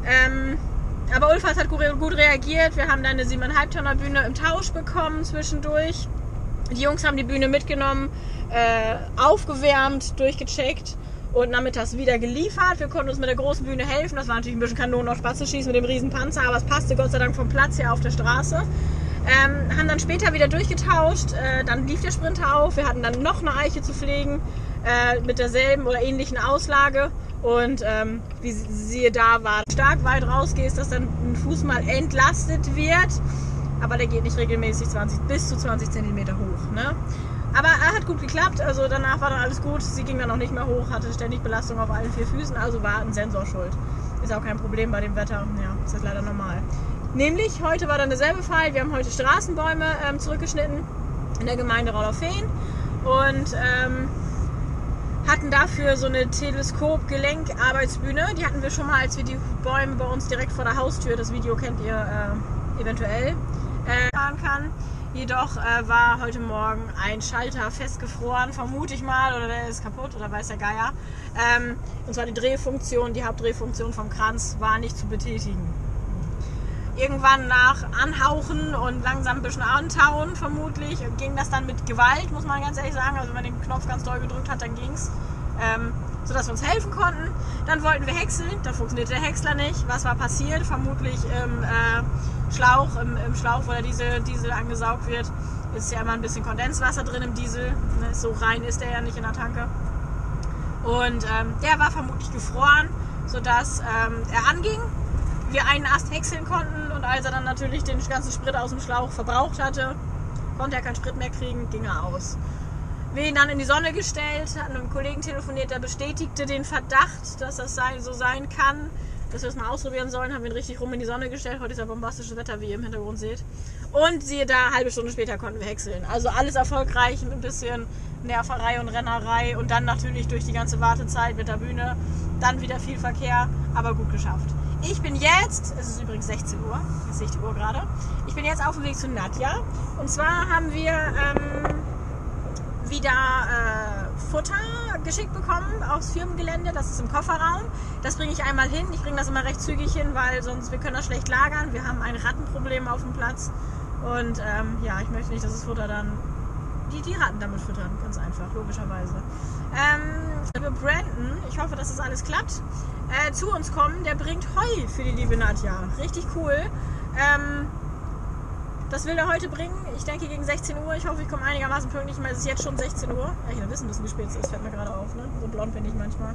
Aber Ulfatz hat gut reagiert. Wir haben dann eine 7,5 Tonner Bühne im Tausch bekommen zwischendurch. Die Jungs haben die Bühne mitgenommen, aufgewärmt, durchgecheckt und nachmittags wieder geliefert. Wir konnten uns mit der großen Bühne helfen. Das war natürlich ein bisschen Kanonen auf Spatze schießen mit dem riesen Panzer, aber es passte Gott sei Dank vom Platz her auf der Straße. Haben dann später wieder durchgetauscht. Dann lief der Sprinter auf. Wir hatten dann noch eine Eiche zu pflegen mit derselben oder ähnlichen Auslage. Und wie siehe da war, stark weit rausgehst, dass dann ein Fuß mal entlastet wird. Aber der geht nicht regelmäßig bis zu 20 cm hoch. Ne? Aber er hat gut geklappt, also danach war dann alles gut. Sie ging dann auch nicht mehr hoch, hatte ständig Belastung auf allen 4 Füßen, also war ein Sensor schuld. Ist auch kein Problem bei dem Wetter, ja, ist das leider normal. Nämlich, heute war dann derselbe Fall, wir haben heute Straßenbäume zurückgeschnitten in der Gemeinde Rauderfehn und hatten dafür so eine Teleskop-Gelenkarbeitsbühne. Die hatten wir schon mal, als wir die Bäume bei uns direkt vor der Haustür, das Video kennt ihr eventuell, fahren kann. Jedoch war heute Morgen ein Schalter festgefroren, vermute ich mal, oder der ist kaputt oder weiß der Geier. Und zwar die Drehfunktion, die Hauptdrehfunktion vom Kranz war nicht zu betätigen. Irgendwann nach Anhauchen und langsam ein bisschen antauen, vermutlich, ging das dann mit Gewalt, muss man ganz ehrlich sagen. Also wenn man den Knopf ganz doll gedrückt hat, dann ging's. Sodass wir uns helfen konnten. Dann wollten wir häckseln, dann funktionierte der Häcksler nicht. Was war passiert? Vermutlich im Schlauch, wo der Diesel angesaugt wird, Ist ja immer ein bisschen Kondenswasser drin im Diesel. Ne? So rein ist der ja nicht in der Tanke. Und der war vermutlich gefroren, sodass er anging. Wir einen Ast häckseln konnten und als er dann natürlich den ganzen Sprit aus dem Schlauch verbraucht hatte, konnte er keinen Sprit mehr kriegen, ging er aus. Wir ihn dann in die Sonne gestellt, hatten mit einem Kollegen telefoniert, der bestätigte den Verdacht, dass das so sein kann, dass wir es mal ausprobieren sollen, haben wir ihn richtig rum in die Sonne gestellt. Heute ist ja bombastisches Wetter, wie ihr im Hintergrund seht. Und siehe da, eine halbe Stunde später konnten wir häckseln. Also alles erfolgreich, mit ein bisschen Nerverei und Rennerei und dann natürlich durch die ganze Wartezeit mit der Bühne. Dann wieder viel Verkehr, aber gut geschafft. Ich bin jetzt, es ist übrigens 16 Uhr, jetzt sehe ich die Uhr gerade, ich bin jetzt auf dem Weg zu Nadja. Und zwar haben wir wieder Futter geschickt bekommen aufs Firmengelände, das ist im Kofferraum. Das bringe ich einmal hin, ich bringe das immer recht zügig hin, weil sonst wir können das schlecht lagern. Wir haben ein Rattenproblem auf dem Platz und ja, ich möchte nicht, dass das Futter dann die Ratten damit füttern, ganz einfach, logischerweise. Liebe Brandon, ich hoffe, dass das alles klappt, zu uns kommen, der bringt Heu für die liebe Nadja. Richtig cool. Das will er heute bringen. Ich denke gegen 16 Uhr. Ich hoffe, ich komme einigermaßen pünktlich. Es ist jetzt schon 16 Uhr. Ja, ich will wissen, wie spät es ist. Fällt mir gerade auf. Ne? So blond bin ich manchmal.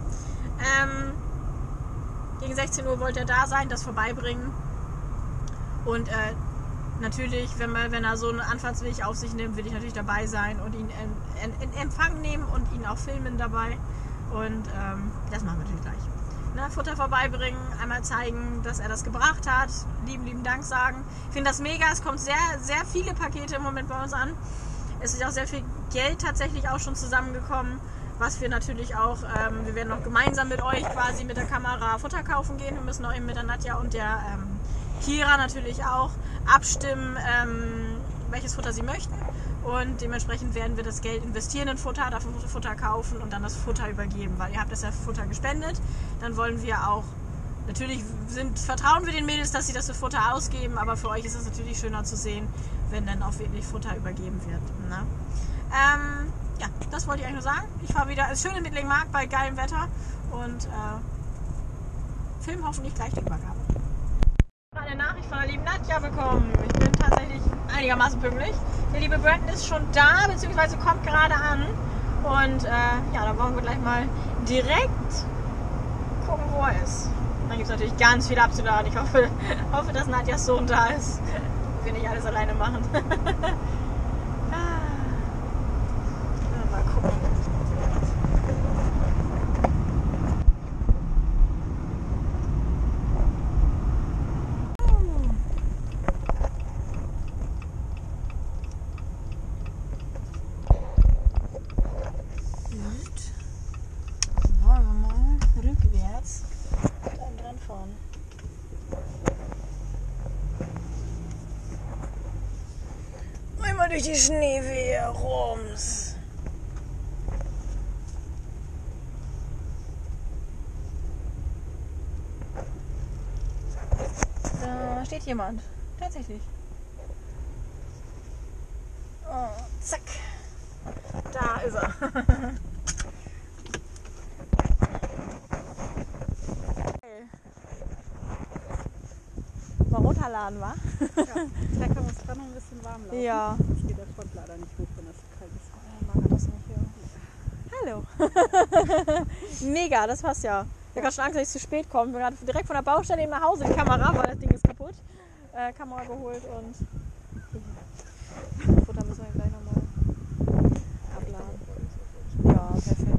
Gegen 16 Uhr wollte er da sein, das vorbeibringen. Und natürlich, wenn er so einen Anfahrtsweg auf sich nimmt, will ich natürlich dabei sein und ihn in Empfang nehmen und ihn auch filmen dabei. Und das machen wir natürlich gleich. Ne, Futter vorbeibringen, einmal zeigen, dass er das gebracht hat, lieben Dank sagen. Ich finde das mega, es kommt sehr, sehr viele Pakete im Moment bei uns an. Es ist auch sehr viel Geld tatsächlich auch schon zusammengekommen, was wir natürlich auch, wir werden noch gemeinsam mit euch quasi mit der Kamera Futter kaufen gehen. Wir müssen auch eben mit der Nadja und der Kira natürlich auch abstimmen, welches Futter sie möchten. Und dementsprechend werden wir das Geld investieren in Futter, dafür Futter kaufen und dann das Futter übergeben, weil ihr habt das ja Futter gespendet. Dann wollen wir auch, natürlich vertrauen wir den Mädels, dass sie das für Futter ausgeben, aber für euch ist es natürlich schöner zu sehen, wenn dann auch wirklich Futter übergeben wird. Ne? Ja, das wollte ich eigentlich nur sagen. Ich fahre wieder, ist schön in Mittlingmark bei geilem Wetter und film hoffentlich gleich die Übergabe. Eine Nachricht von der lieben Nadja bekommen. Ich bin tatsächlich einigermaßen pünktlich. Der liebe Brandon ist schon da, beziehungsweise kommt gerade an. Und ja, da wollen wir gleich mal direkt gucken, wo er ist. Dann gibt es natürlich ganz viel abzuladen. Ich hoffe, dass Nadjas Sohn da ist. Wir nicht alles alleine machen. Mal gucken. Durch die Schneewehe rums. Da steht jemand. Tatsächlich. Oh, zack. Da ist er. Mal runterladen, wa?
Ja, da kann man es dran noch ein bisschen warm laufen.
Ja.
Das geht der Front leider nicht hoch, wenn das kalt ist.
Hallo. Mega, das passt ja. Ich habe gerade schon Angst, dass ich zu spät komme. Ich bin gerade direkt von der Baustelle eben nach Hause. Die Kamera, weil das Ding ist kaputt. Kamera geholt und Futter müssen wir gleich nochmal abladen. Ja, perfekt.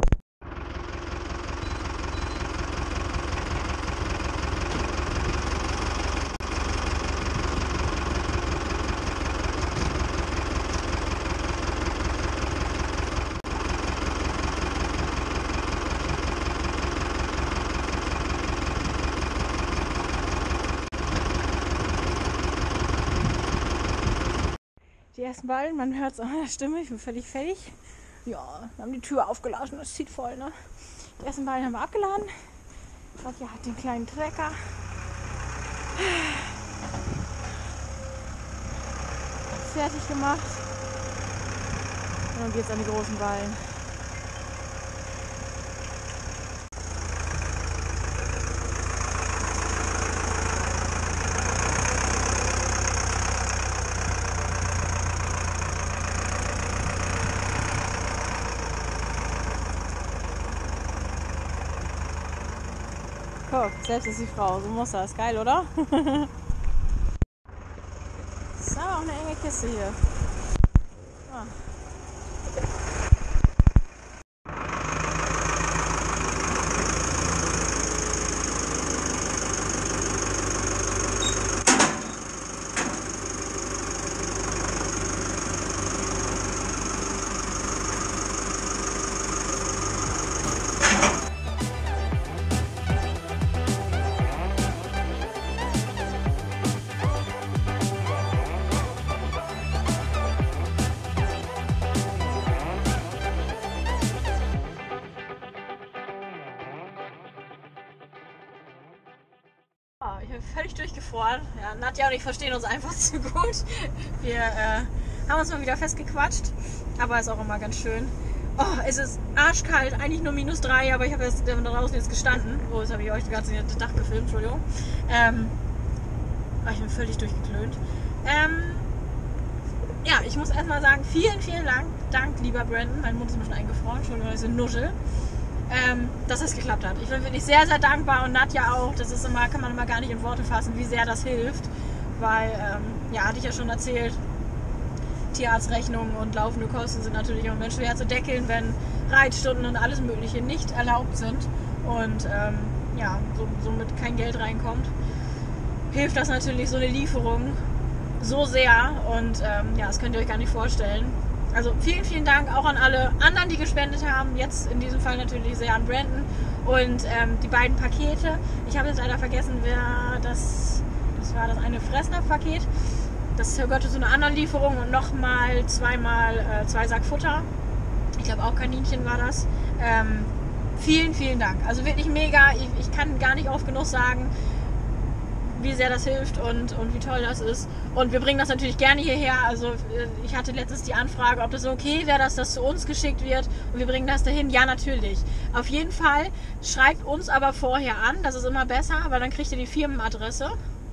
Die ersten Ballen, man hört es auch an der Stimme, ich bin völlig fertig. Ja, wir haben die Tür aufgeladen, das zieht voll, ne? Die ersten Ballen haben wir abgeladen. Nadja hat den kleinen Trecker. Fertig gemacht. Und dann geht's an die großen Ballen. Guck, selbst ist die Frau, so muss das. Geil, oder? So, auch eine enge Kiste hier. Ah. Ich bin völlig durchgefroren. Ja, Nadja und ich verstehen uns einfach zu gut. Wir haben uns mal wieder festgequatscht, aber ist auch immer ganz schön. Oh, es ist arschkalt, eigentlich nur -3, aber ich habe jetzt da draußen jetzt gestanden. Oh, jetzt habe ich euch das ganze Dach gefilmt, Entschuldigung. Ich bin völlig durchgeklönt. Ja, ich muss erstmal sagen, vielen, vielen Dank, lieber Brandon. Mein Mund ist ein bisschen eingefroren, Entschuldigung, das ist eine Nuschel. Dass das geklappt hat. Ich bin wirklich sehr, sehr dankbar und Nadja auch. Das ist immer, kann man immer gar nicht in Worte fassen, wie sehr das hilft. Weil, ja, hatte ich ja schon erzählt, Tierarztrechnungen und laufende Kosten sind natürlich im Moment schwer zu deckeln, wenn Reitstunden und alles Mögliche nicht erlaubt sind und ja, somit kein Geld reinkommt. Hilft das natürlich so eine Lieferung so sehr und ja, das könnt ihr euch gar nicht vorstellen. Also vielen, vielen Dank auch an alle anderen, die gespendet haben. Jetzt in diesem Fall natürlich sehr an Brandon und die beiden Pakete. Ich habe jetzt leider vergessen, wer das war, das eine Fressnapf-Paket. Das gehörte zu einer anderen Lieferung und nochmal zwei Sack Futter. Ich glaube auch Kaninchen war das. Vielen, vielen Dank. Also wirklich mega. Ich kann gar nicht oft genug sagen, wie sehr das hilft und wie toll das ist. Und wir bringen das natürlich gerne hierher. Also ich hatte letztens die Anfrage, ob das okay wäre, dass das zu uns geschickt wird. Und wir bringen das dahin. Ja, natürlich. Auf jeden Fall. Schreibt uns aber vorher an. Das ist immer besser, weil dann kriegt ihr die Firmenadresse.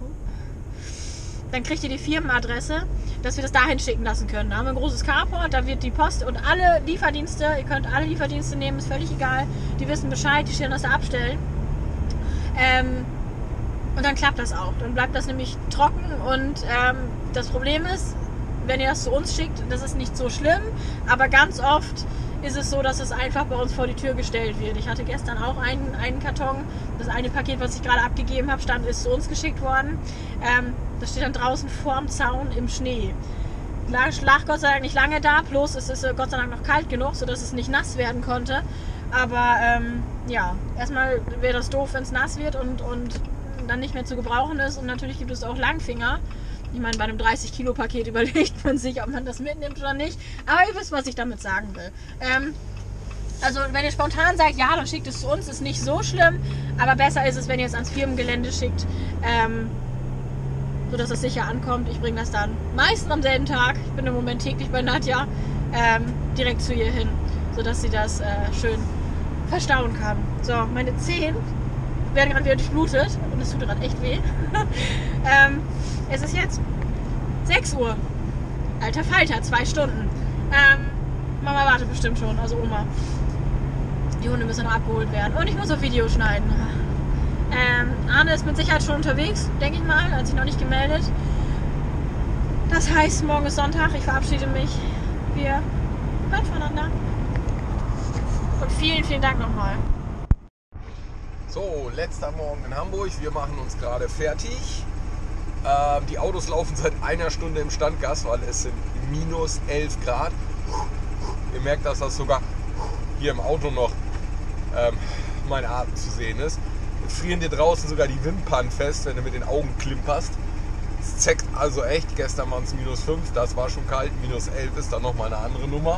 Dass wir das dahin schicken lassen können. Da haben wir ein großes Carport, da wird die Post und alle Lieferdienste, ihr könnt alle Lieferdienste nehmen, ist völlig egal. Die wissen Bescheid, die stellen das da abstellen. Und dann klappt das auch. Dann bleibt das nämlich trocken und das Problem ist, wenn ihr das zu uns schickt, das ist nicht so schlimm, aber ganz oft ist es so, dass es einfach bei uns vor die Tür gestellt wird. Ich hatte gestern auch einen Karton, das eine Paket, was ich gerade abgegeben habe, ist zu uns geschickt worden. Das steht dann draußen vorm Zaun im Schnee. Lag Gott sei Dank nicht lange da, bloß es ist Gott sei Dank noch kalt genug, sodass es nicht nass werden konnte. Aber ja, erstmal wäre das doof, wenn es nass wird und dann nicht mehr zu gebrauchen ist. Und natürlich gibt es auch Langfinger. Ich meine, bei einem 30-Kilo-Paket überlegt man sich, ob man das mitnimmt oder nicht. Aber ihr wisst, was ich damit sagen will. Also wenn ihr spontan sagt, ja, dann schickt es zu uns, ist nicht so schlimm. Aber besser ist es, wenn ihr es ans Firmengelände schickt, sodass es sicher ankommt. Ich bringe das dann meistens am selben Tag. Ich bin im Moment täglich bei Nadja, direkt zu ihr hin, sodass sie das schön verstauen kann. So, meine Zehen werden gerade wieder durchblutet und es tut gerade echt weh. Es ist jetzt 6 Uhr. Alter Falter, 2 Stunden. Mama wartet bestimmt schon, also Oma. Die Hunde müssen noch abgeholt werden. Und ich muss auf Video schneiden. Arne ist mit Sicherheit schon unterwegs, denke ich mal, hat sich noch nicht gemeldet. Das heißt, morgen ist Sonntag, ich verabschiede mich. Wir hören voneinander. Und vielen, vielen Dank nochmal.
So, letzter Morgen in Hamburg. Wir machen uns gerade fertig. Die Autos laufen seit einer Stunde im Standgas, weil es sind -11 Grad. Ihr merkt, dass das sogar hier im Auto noch mein Atem zu sehen ist. Und frieren dir draußen sogar die Wimpern fest, wenn du mit den Augen klimperst. Es zeckt also echt. Gestern waren es -5, das war schon kalt. -11 ist dann nochmal eine andere Nummer.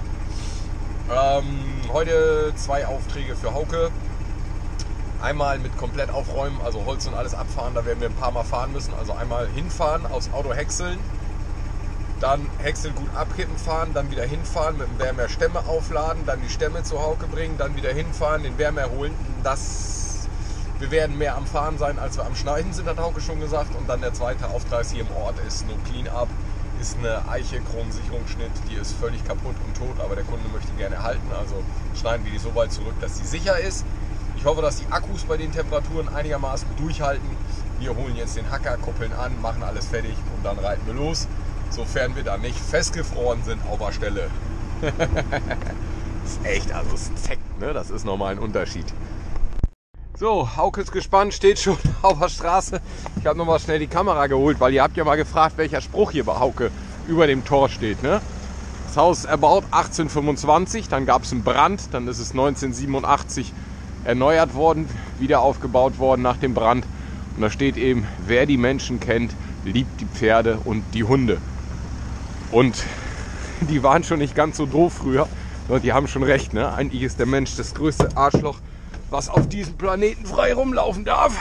Heute 2 Aufträge für Hauke. Einmal mit komplett aufräumen, also Holz und alles abfahren, da werden wir ein paar Mal fahren müssen. Also einmal hinfahren, aufs Auto häckseln, dann häckseln gut abkippen fahren, dann wieder hinfahren, mit dem Wärmer Stämme aufladen, dann die Stämme zu Hauke bringen, dann wieder hinfahren, den Wärmer holen. Wir werden mehr am Fahren sein, als wir am Schneiden sind, hat Hauke schon gesagt. Und dann der zweite Auftrag hier im Ort ist nur Clean-Up, ist eine Eiche-Kronensicherungsschnitt, die ist völlig kaputt und tot, aber der Kunde möchte gerne erhalten. Also schneiden wir die so weit zurück, dass sie sicher ist. Ich Ich hoffe, dass die Akkus bei den Temperaturen einigermaßen durchhalten. Wir holen jetzt den Hacker, kuppeln an, machen alles fertig und dann reiten wir los. Sofern wir dann nicht festgefroren sind auf der Stelle. Das ist echt, also es ist Fakt, ne? Das ist nochmal ein Unterschied. So, Hauke ist gespannt, steht schon auf der Straße. Ich habe nochmal schnell die Kamera geholt, weil ihr habt ja mal gefragt, welcher Spruch hier bei Hauke über dem Tor steht. Ne? Das Haus ist erbaut 1825, dann gab es einen Brand, dann ist es 1987 erneuert worden, wieder aufgebaut worden nach dem Brand. Und da steht eben, wer die Menschen kennt, liebt die Pferde und die Hunde. Und die waren schon nicht ganz so doof früher. Die haben schon recht, ne? Eigentlich ist der Mensch das größte Arschloch, was auf diesem Planeten frei rumlaufen darf.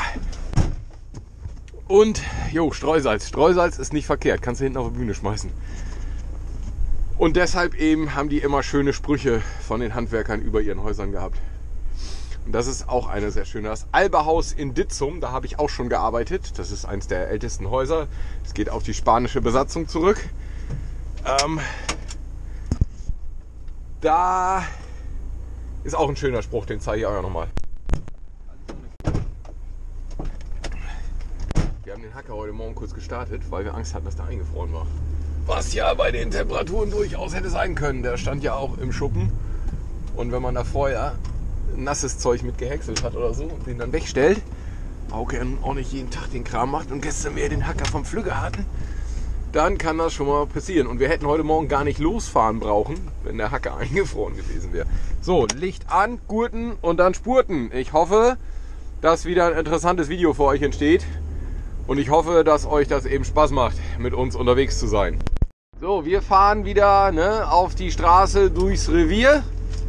Und, Streusalz. Streusalz ist nicht verkehrt, kannst du hinten auf die Bühne schmeißen. Und deshalb eben haben die immer schöne Sprüche von den Handwerkern über ihren Häusern gehabt. Und das ist auch eine sehr schöne. Das Alba-Haus in Ditzum, da habe ich auch schon gearbeitet. Das ist eines der ältesten Häuser. Es geht auf die spanische Besatzung zurück. Da ist auch ein schöner Spruch, den zeige ich euch nochmal. Wir haben den Hacker heute Morgen kurz gestartet, weil wir Angst hatten, dass der eingefroren war. Was ja bei den Temperaturen durchaus hätte sein können. Der stand ja auch im Schuppen. Und wenn man da vorher nasses Zeug mit gehäckselt hat oder so und den dann wegstellt, Hauke auch nicht jeden Tag den Kram macht und gestern wir den Hacker vom Flügger hatten, dann kann das schon mal passieren. Und wir hätten heute Morgen gar nicht losfahren brauchen, wenn der Hacker eingefroren gewesen wäre. So, Licht an, Gurten und dann Spurten. Ich hoffe, dass wieder ein interessantes Video für euch entsteht. Und ich hoffe, dass euch das eben Spaß macht, mit uns unterwegs zu sein. So, wir fahren wieder auf die Straße durchs Revier.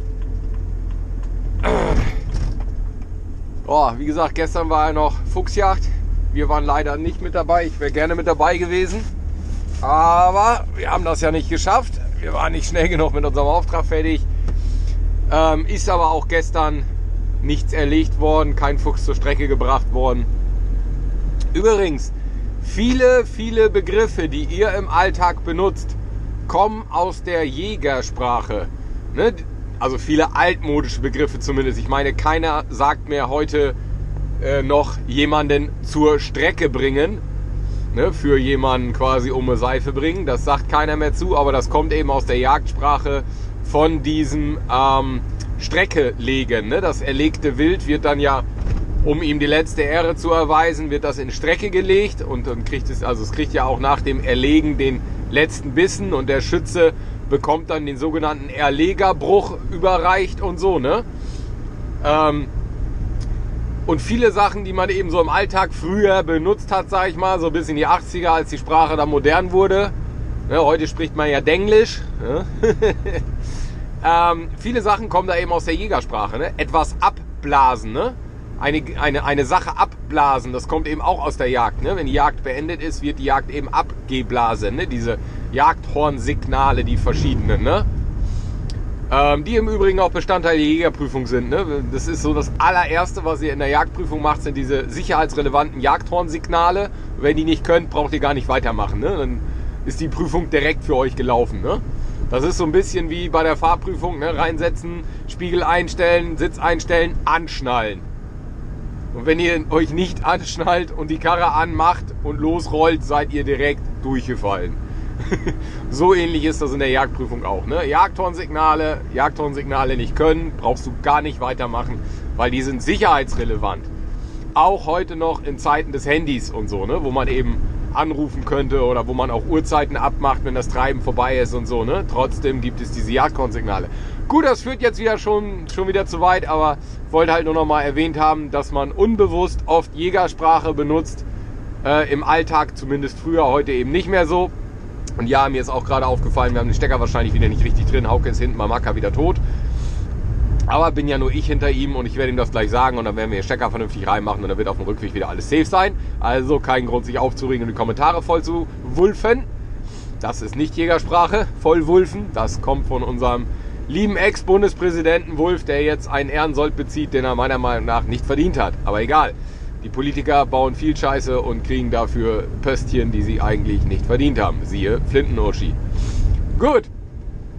Oh, wie gesagt, gestern war ja noch Fuchsjagd. Wir waren leider nicht mit dabei. Ich wäre gerne mit dabei gewesen. Aber wir haben das ja nicht geschafft. Wir waren nicht schnell genug mit unserem Auftrag fertig. Ist aber auch gestern nichts erlegt worden. Kein Fuchs zur Strecke gebracht worden. Übrigens, viele Begriffe, die ihr im Alltag benutzt, kommen aus der Jägersprache. Ne? Also viele altmodische Begriffe zumindest. Ich meine, keiner sagt mehr heute noch jemanden zur Strecke bringen. Ne? Für jemanden quasi um eine Seife bringen. Das sagt keiner mehr zu, aber das kommt eben aus der Jagdsprache von diesem Strecke legen. Ne? Das erlegte Wild wird dann ja, um ihm die letzte Ehre zu erweisen, wird das in Strecke gelegt und dann kriegt es, also es kriegt ja auch nach dem Erlegen den letzten Bissen und der Schütze bekommt dann den sogenannten Erlegerbruch überreicht und so, ne? Und viele Sachen, die man eben so im Alltag früher benutzt hat, sag ich mal, so bis in die 80er, als die Sprache dann modern wurde. Ne, heute spricht man ja Denglisch. Ne? Viele Sachen kommen da eben aus der Jägersprache, ne? Etwas abblasen, ne? Eine Sache abblasen, das kommt eben auch aus der Jagd. Ne? Wenn die Jagd beendet ist, wird die Jagd eben abgeblasen. Ne? Diese Jagdhornsignale, die verschiedenen. Ne? Die im Übrigen auch Bestandteil der Jägerprüfung sind. Ne? Das ist so das allererste, was ihr in der Jagdprüfung macht, sind diese sicherheitsrelevanten Jagdhornsignale. Wenn die nicht könnt, braucht ihr gar nicht weitermachen. Ne? Dann ist die Prüfung direkt für euch gelaufen. Ne? Das ist so ein bisschen wie bei der Fahrprüfung. Ne? Reinsetzen, Spiegel einstellen, Sitz einstellen, anschnallen. Und wenn ihr euch nicht anschnallt und die Karre anmacht und losrollt, seid ihr direkt durchgefallen. So ähnlich ist das in der Jagdprüfung auch. Ne? Jagdhornsignale nicht können, brauchst du gar nicht weitermachen, weil die sind sicherheitsrelevant. Auch heute noch in Zeiten des Handys und so, ne? Wo man eben anrufen könnte oder wo man auch Uhrzeiten abmacht, wenn das Treiben vorbei ist und so. Ne? Trotzdem gibt es diese Jagdhornsignale. Gut, das führt jetzt wieder schon wieder zu weit, aber ich wollte halt nur noch mal erwähnt haben, dass man unbewusst oft Jägersprache benutzt, im Alltag zumindest früher, heute eben nicht mehr so. Und ja, mir ist auch gerade aufgefallen, wir haben den Stecker wahrscheinlich wieder nicht richtig drin. Hauke ist hinten beim Hacker wieder tot. Aber bin ja nur ich hinter ihm und ich werde ihm das gleich sagen und dann werden wir den Stecker vernünftig reinmachen und dann wird auf dem Rückweg wieder alles safe sein. Also kein Grund, sich aufzuregen und die Kommentare voll zu wulfen. Das ist nicht Jägersprache, voll wulfen. Das kommt von unserem lieben Ex-Bundespräsidenten Wulff, der jetzt einen Ehrensold bezieht, den er meiner Meinung nach nicht verdient hat. Aber egal, die Politiker bauen viel Scheiße und kriegen dafür Pöstchen, die sie eigentlich nicht verdient haben. Siehe Flinten-Uschi. Gut,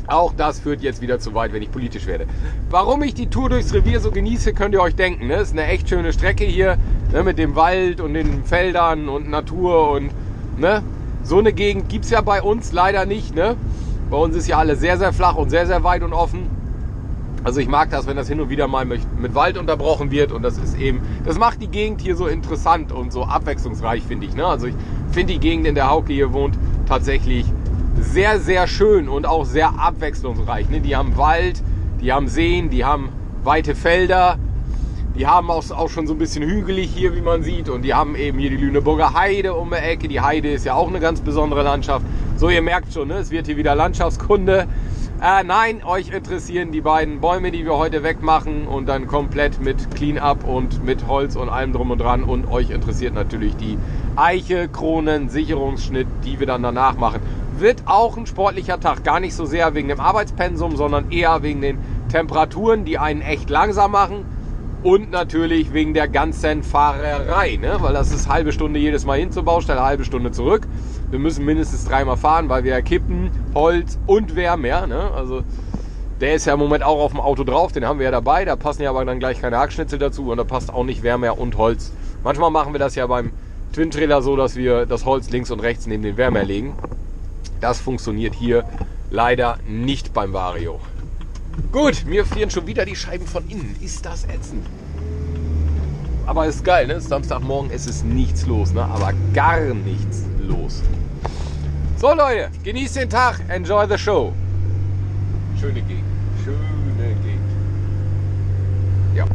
Auch das führt jetzt wieder zu weit, wenn ich politisch werde. Warum ich die Tour durchs Revier so genieße, könnt ihr euch denken. Ne? Ist eine echt schöne Strecke hier, ne? Mit dem Wald und den Feldern und Natur. Und ne? So eine Gegend gibt es ja bei uns leider nicht. Ne? Bei uns ist ja alles sehr, sehr flach und sehr, sehr weit und offen. Also ich mag das, wenn das hin und wieder mal mit Wald unterbrochen wird. Und das ist eben, das macht die Gegend hier so interessant und so abwechslungsreich, finde ich. Ne? Also ich finde die Gegend, in der Hauke hier wohnt, tatsächlich sehr, sehr schön und auch sehr abwechslungsreich. Ne? Die haben Wald, die haben Seen, die haben weite Felder, die haben auch schon so ein bisschen hügelig hier, wie man sieht. Und die haben eben hier die Lüneburger Heide um die Ecke. Die Heide ist ja auch eine ganz besondere Landschaft. So, ihr merkt schon, ne? Es wird hier wieder Landschaftskunde. Nein, euch interessieren die beiden Bäume, die wir heute wegmachen und dann komplett mit Clean-Up und mit Holz und allem drum und dran. Und euch interessiert natürlich die Eiche, Kronen, Sicherungsschnitt, die wir dann danach machen. Wird auch ein sportlicher Tag. Gar nicht so sehr wegen dem Arbeitspensum, sondern eher wegen den Temperaturen, die einen echt langsam machen. Und natürlich wegen der ganzen Fahrerei. Ne? Weil das ist halbe Stunde jedes Mal hin zur Baustelle, halbe Stunde zurück. Wir müssen mindestens 3-mal fahren, weil wir kippen, Holz und Wärme. Ne? Also der ist ja im Moment auch auf dem Auto drauf, den haben wir ja dabei. Da passen ja aber dann gleich keine Hackschnitzel dazu und da passt auch nicht Wärme und Holz. Manchmal machen wir das ja beim Twin-Trailer so, dass wir das Holz links und rechts neben den Wärmer legen. Das funktioniert hier leider nicht beim Vario. Gut, mir frieren schon wieder die Scheiben von innen. Ist das ätzend. Aber ist geil, ne? Samstagmorgen, es ist nichts los, ne? Aber gar nichts los. So Leute, genießt den Tag, enjoy the show. Schöne Gegend, schöne Gegend. Ja.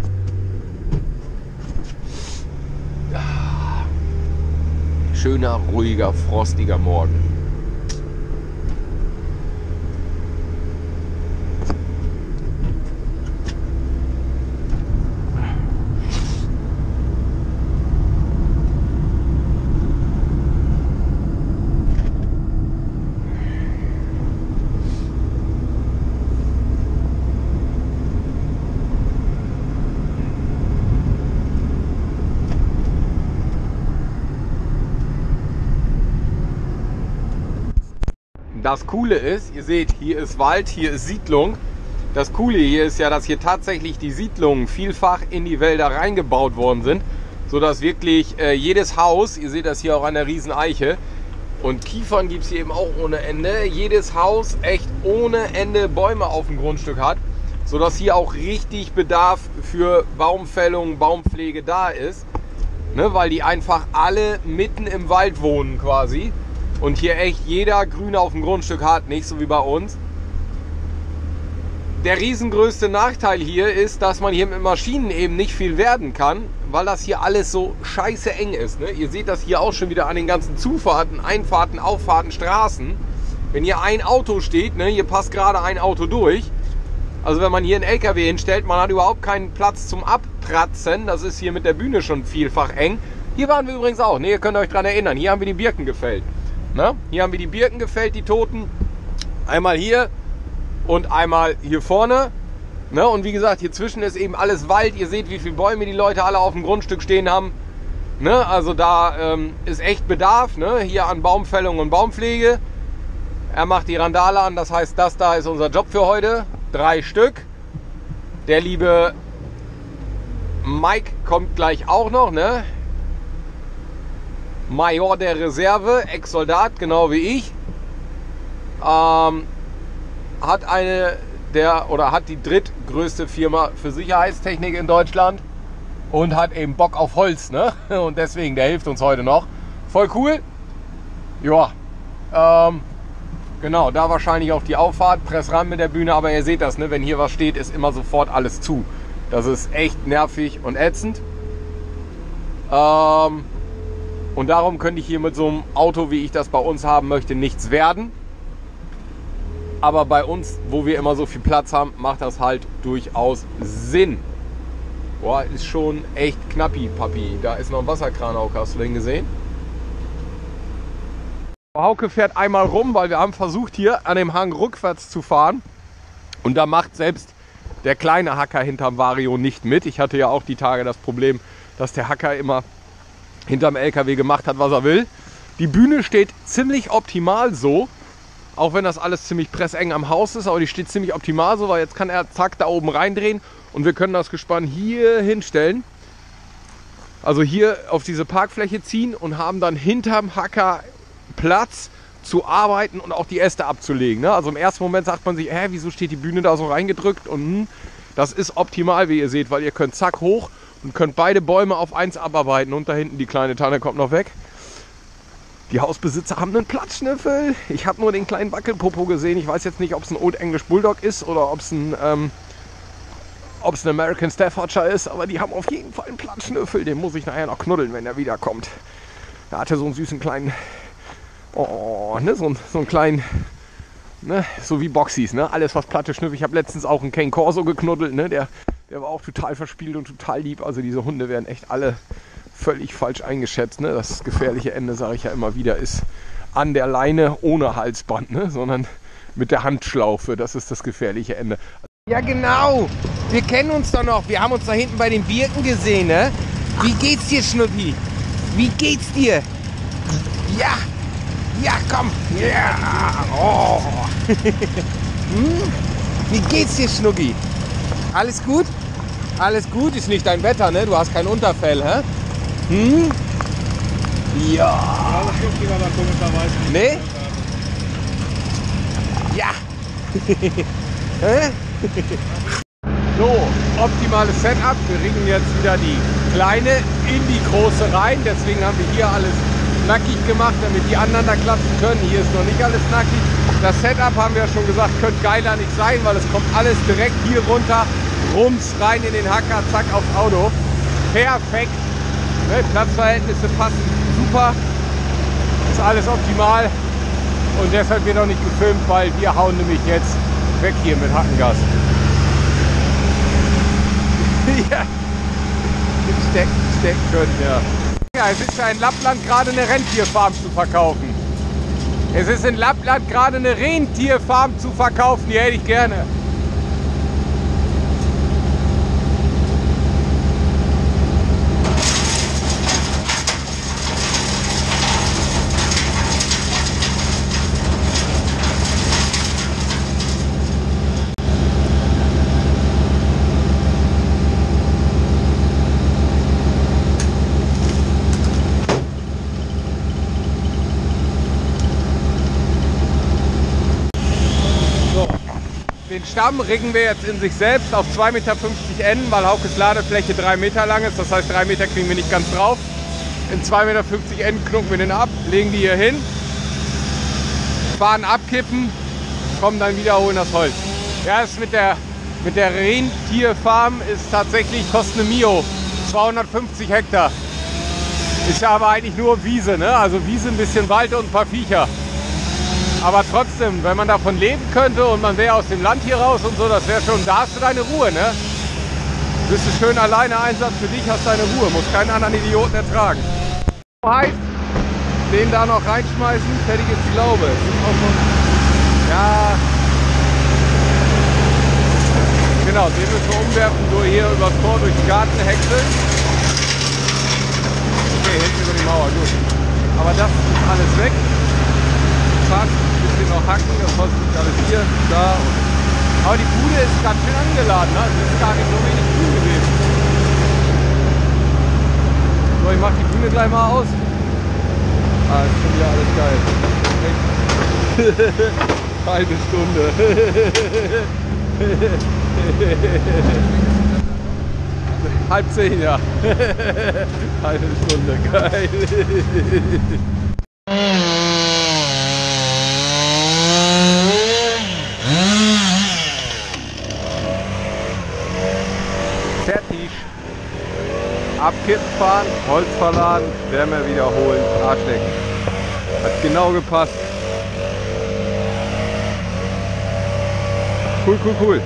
Schöner, ruhiger, frostiger Morgen. Das Coole ist, ihr seht, hier ist Wald, hier ist Siedlung. Das Coole hier ist ja, dass hier tatsächlich die Siedlungen vielfach in die Wälder reingebaut worden sind, sodass wirklich jedes Haus, ihr seht das hier auch an der riesen Eiche, und Kiefern gibt es hier eben auch ohne Ende, jedes Haus echt ohne Ende Bäume auf dem Grundstück hat, sodass hier auch richtig Bedarf für Baumfällung, Baumpflege da ist, ne, weil die einfach alle mitten im Wald wohnen quasi. Und hier echt jeder Grüne auf dem Grundstück hat, nicht so wie bei uns. Der riesengrößte Nachteil hier ist, dass man hier mit Maschinen eben nicht viel werden kann, weil das hier alles so scheiße eng ist. Ne? Ihr seht das hier auch schon wieder an den ganzen Zufahrten, Einfahrten, Auffahrten, Straßen. Wenn hier ein Auto steht, ne, hier passt gerade ein Auto durch. Also wenn man hier einen LKW hinstellt, man hat überhaupt keinen Platz zum Abpratzen. Das ist hier mit der Bühne schon vielfach eng. Hier waren wir übrigens auch, ne, ihr könnt euch dran erinnern, hier haben wir die Birken gefällt. Na, hier haben wir die Birken gefällt, die Toten. Einmal hier und einmal hier vorne. Na, und wie gesagt, hier zwischen ist eben alles Wald. Ihr seht, wie viele Bäume die Leute alle auf dem Grundstück stehen haben. Ne, also da ist echt Bedarf, ne, hier an Baumfällung und Baumpflege. Er macht die Randale an, das heißt, das da ist unser Job für heute. 3 Stück. Der liebe Mike kommt gleich auch noch, ne? Major der Reserve, Ex-Soldat, genau wie ich, hat die drittgrößte Firma für Sicherheitstechnik in Deutschland und hat eben Bock auf Holz, ne? Und deswegen, der hilft uns heute noch. Voll cool. Ja, genau, da wahrscheinlich auf die Auffahrt, press ran mit der Bühne, aber ihr seht das, ne? Wenn hier was steht, ist immer sofort alles zu. Das ist echt nervig und ätzend. Und darum könnte ich hier mit so einem Auto, wie ich das bei uns haben möchte, nichts werden. Aber bei uns, wo wir immer so viel Platz haben, macht das halt durchaus Sinn. Boah, ist schon echt knappi, Papi. Da ist noch ein Wasserkran, Hauke. Hast du den gesehen? Hauke fährt einmal rum, weil wir haben versucht, hier an dem Hang rückwärts zu fahren. Und da macht selbst der kleine Hacker hinterm Vario nicht mit. Ich hatte ja auch die Tage das Problem, dass der Hacker immer hinterm LKW gemacht hat, was er will. Die Bühne steht ziemlich optimal so. Auch wenn das alles ziemlich presseng am Haus ist, aber die steht ziemlich optimal so, weil jetzt kann er zack da oben reindrehen und wir können das Gespann hier hinstellen. Also hier auf diese Parkfläche ziehen und haben dann hinterm Hacker Platz zu arbeiten und auch die Äste abzulegen. Ne? Also im ersten Moment sagt man sich, wieso steht die Bühne da so reingedrückt? Und das ist optimal, wie ihr seht, weil ihr könnt zack hoch und könnt beide Bäume auf eins abarbeiten. Und da hinten die kleine Tanne kommt noch weg. Die Hausbesitzer haben einen Platzschnüffel. Ich habe nur den kleinen Wackelpopo gesehen. Ich weiß jetzt nicht, ob es ein Old English Bulldog ist oder ob es ein American Staffordshire ist. Aber die haben auf jeden Fall einen Platzschnüffel. Den muss ich nachher noch knuddeln, wenn er wiederkommt. Er hatte so einen süßen kleinen, so einen kleinen, ne, so wie Boxies, ne? Alles was platte Schnüffel. Ich habe letztens auch einen Cane Corso geknuddelt, ne? Der war auch total verspielt und total lieb. Also diese Hunde werden echt alle völlig falsch eingeschätzt. Ne? Das gefährliche Ende, sage ich ja immer wieder, ist an der Leine ohne Halsband, ne? Sondern mit der Handschlaufe. Das ist das gefährliche Ende. Ja genau, wir kennen uns doch noch. Wir haben uns da hinten bei den Birken gesehen. Ne? Wie geht's dir, Schnuppi? Wie geht's dir? Ja, ja, komm. Ja. Oh. Wie geht's dir, Schnucki? Alles gut? Alles gut? Ist nicht dein Wetter, ne? Du hast kein Unterfell, hä? Ja.
Ja, das juckt ihn aber komischerweise nicht.
Nee? Ja. So, optimales Setup. Wir riegen jetzt wieder die kleine in die große rein. Deswegen haben wir hier alles nackig gemacht, damit die anderen da klatschen können. Hier ist noch nicht alles nackig. Das Setup, haben wir ja schon gesagt, könnte geiler nicht sein, weil es kommt alles direkt hier runter, rums rein in den Hacker, zack aufs Auto. Perfekt. Ne, Platzverhältnisse passen super. Ist alles optimal. Und deshalb wird auch nicht gefilmt, weil wir hauen nämlich jetzt weg hier mit Hackengas. Ja. Stecken können, ja. Ja, es ist ja in Lappland gerade eine Rentierfarm zu verkaufen. Es ist in Lappland gerade eine Rentierfarm zu verkaufen, die hätte ich gerne. Den Stamm riggen wir jetzt in sich selbst auf 2,50 Meter Enden, weil Haukes Ladefläche 3 Meter lang ist. Das heißt, 3 Meter kriegen wir nicht ganz drauf. In 2,50 Meter Enden knucken wir den ab, legen die hier hin, fahren abkippen, kommen dann wieder, holen das Holz. Ja, das mit der Rentierfarm ist tatsächlich, kostet eine Mio, 250 Hektar. Ist ja aber eigentlich nur Wiese, ne? Also Wiese, ein bisschen Wald und ein paar Viecher. Aber trotzdem, wenn man davon leben könnte und man wäre aus dem Land hier raus und so, das wäre schon, da hast du deine Ruhe, ne? Bist du schön alleine, Einsatz für dich, hast deine Ruhe, musst keinen anderen Idioten ertragen. Heißt, den da noch reinschmeißen, fertig ist die Laube. Ja, genau, den müssen wir umwerfen, so hier übers Tor durch den Garten häckseln. Okay, hinten über die Mauer, gut. Aber das ist alles weg. Fast ein bisschen noch hacken, das Holz liegt alles hier, da. Aber die Bude ist ganz schön angeladen, ne? Es ist gar nicht so wenig grün gewesen. So, ich mach die Bühne gleich mal aus. Ah, ist schon wieder alles geil. Halbe Stunde. Halb 10, ja. Halbe Stunde, geil. Fertig. Abkippen fahren, Holz verladen, Wärme wiederholen, Arschlecken. Hat genau gepasst. Cool, cool, cool.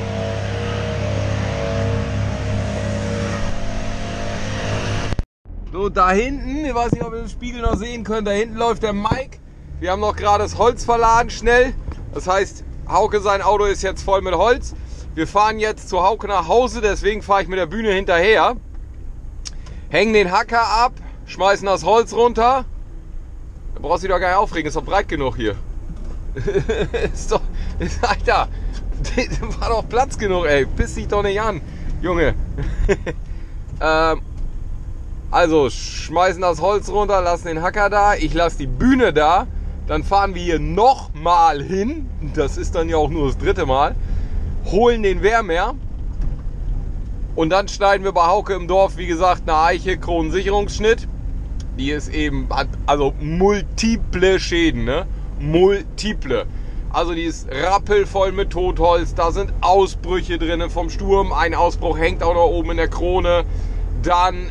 So, da hinten, ich weiß nicht, ob ihr den Spiegel noch sehen könnt, da hinten läuft der Mike. Wir haben noch gerade das Holz verladen, schnell. Das heißt, Hauke, sein Auto ist jetzt voll mit Holz. Wir fahren jetzt zu Hauke nach Hause, deswegen fahre ich mit der Bühne hinterher. Hängen den Hacker ab, schmeißen das Holz runter. Da brauchst du dich doch gar nicht aufregen, ist doch breit genug hier. Alter, war doch Platz genug, ey. Piss dich doch nicht an, Junge. Also, schmeißen das Holz runter, lassen den Hacker da. Ich lasse die Bühne da. Dann fahren wir hier nochmal hin. Das ist dann ja auch nur das 3. Mal. Holen den Wärmer. Und dann schneiden wir bei Hauke im Dorf, wie gesagt, eine Eiche, Kronensicherungsschnitt. Die ist eben, hat also multiple Schäden, ne? Multiple. Also die ist rappelvoll mit Totholz, da sind Ausbrüche drin vom Sturm. Ein Ausbruch hängt auch noch oben in der Krone. Dann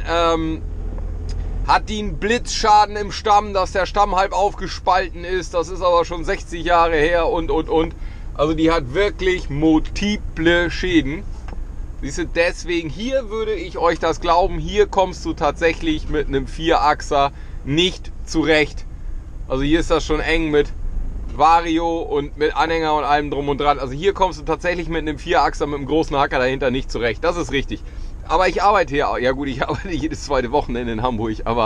hat die einen Blitzschaden im Stamm, dass der Stamm halb aufgespalten ist. Das ist aber schon 60 Jahre her und. Also die hat wirklich multiple Schäden. Siehst du, deswegen hier würde ich euch das glauben, hier kommst du tatsächlich mit einem 4-Achser nicht zurecht. Also hier ist das schon eng mit Vario und mit Anhänger und allem drum und dran. Also hier kommst du tatsächlich mit einem 4-Achser mit einem großen Hacker dahinter nicht zurecht. Das ist richtig. Aber ich arbeite hier, ja gut, ich arbeite jedes zweite Wochenende in Hamburg, aber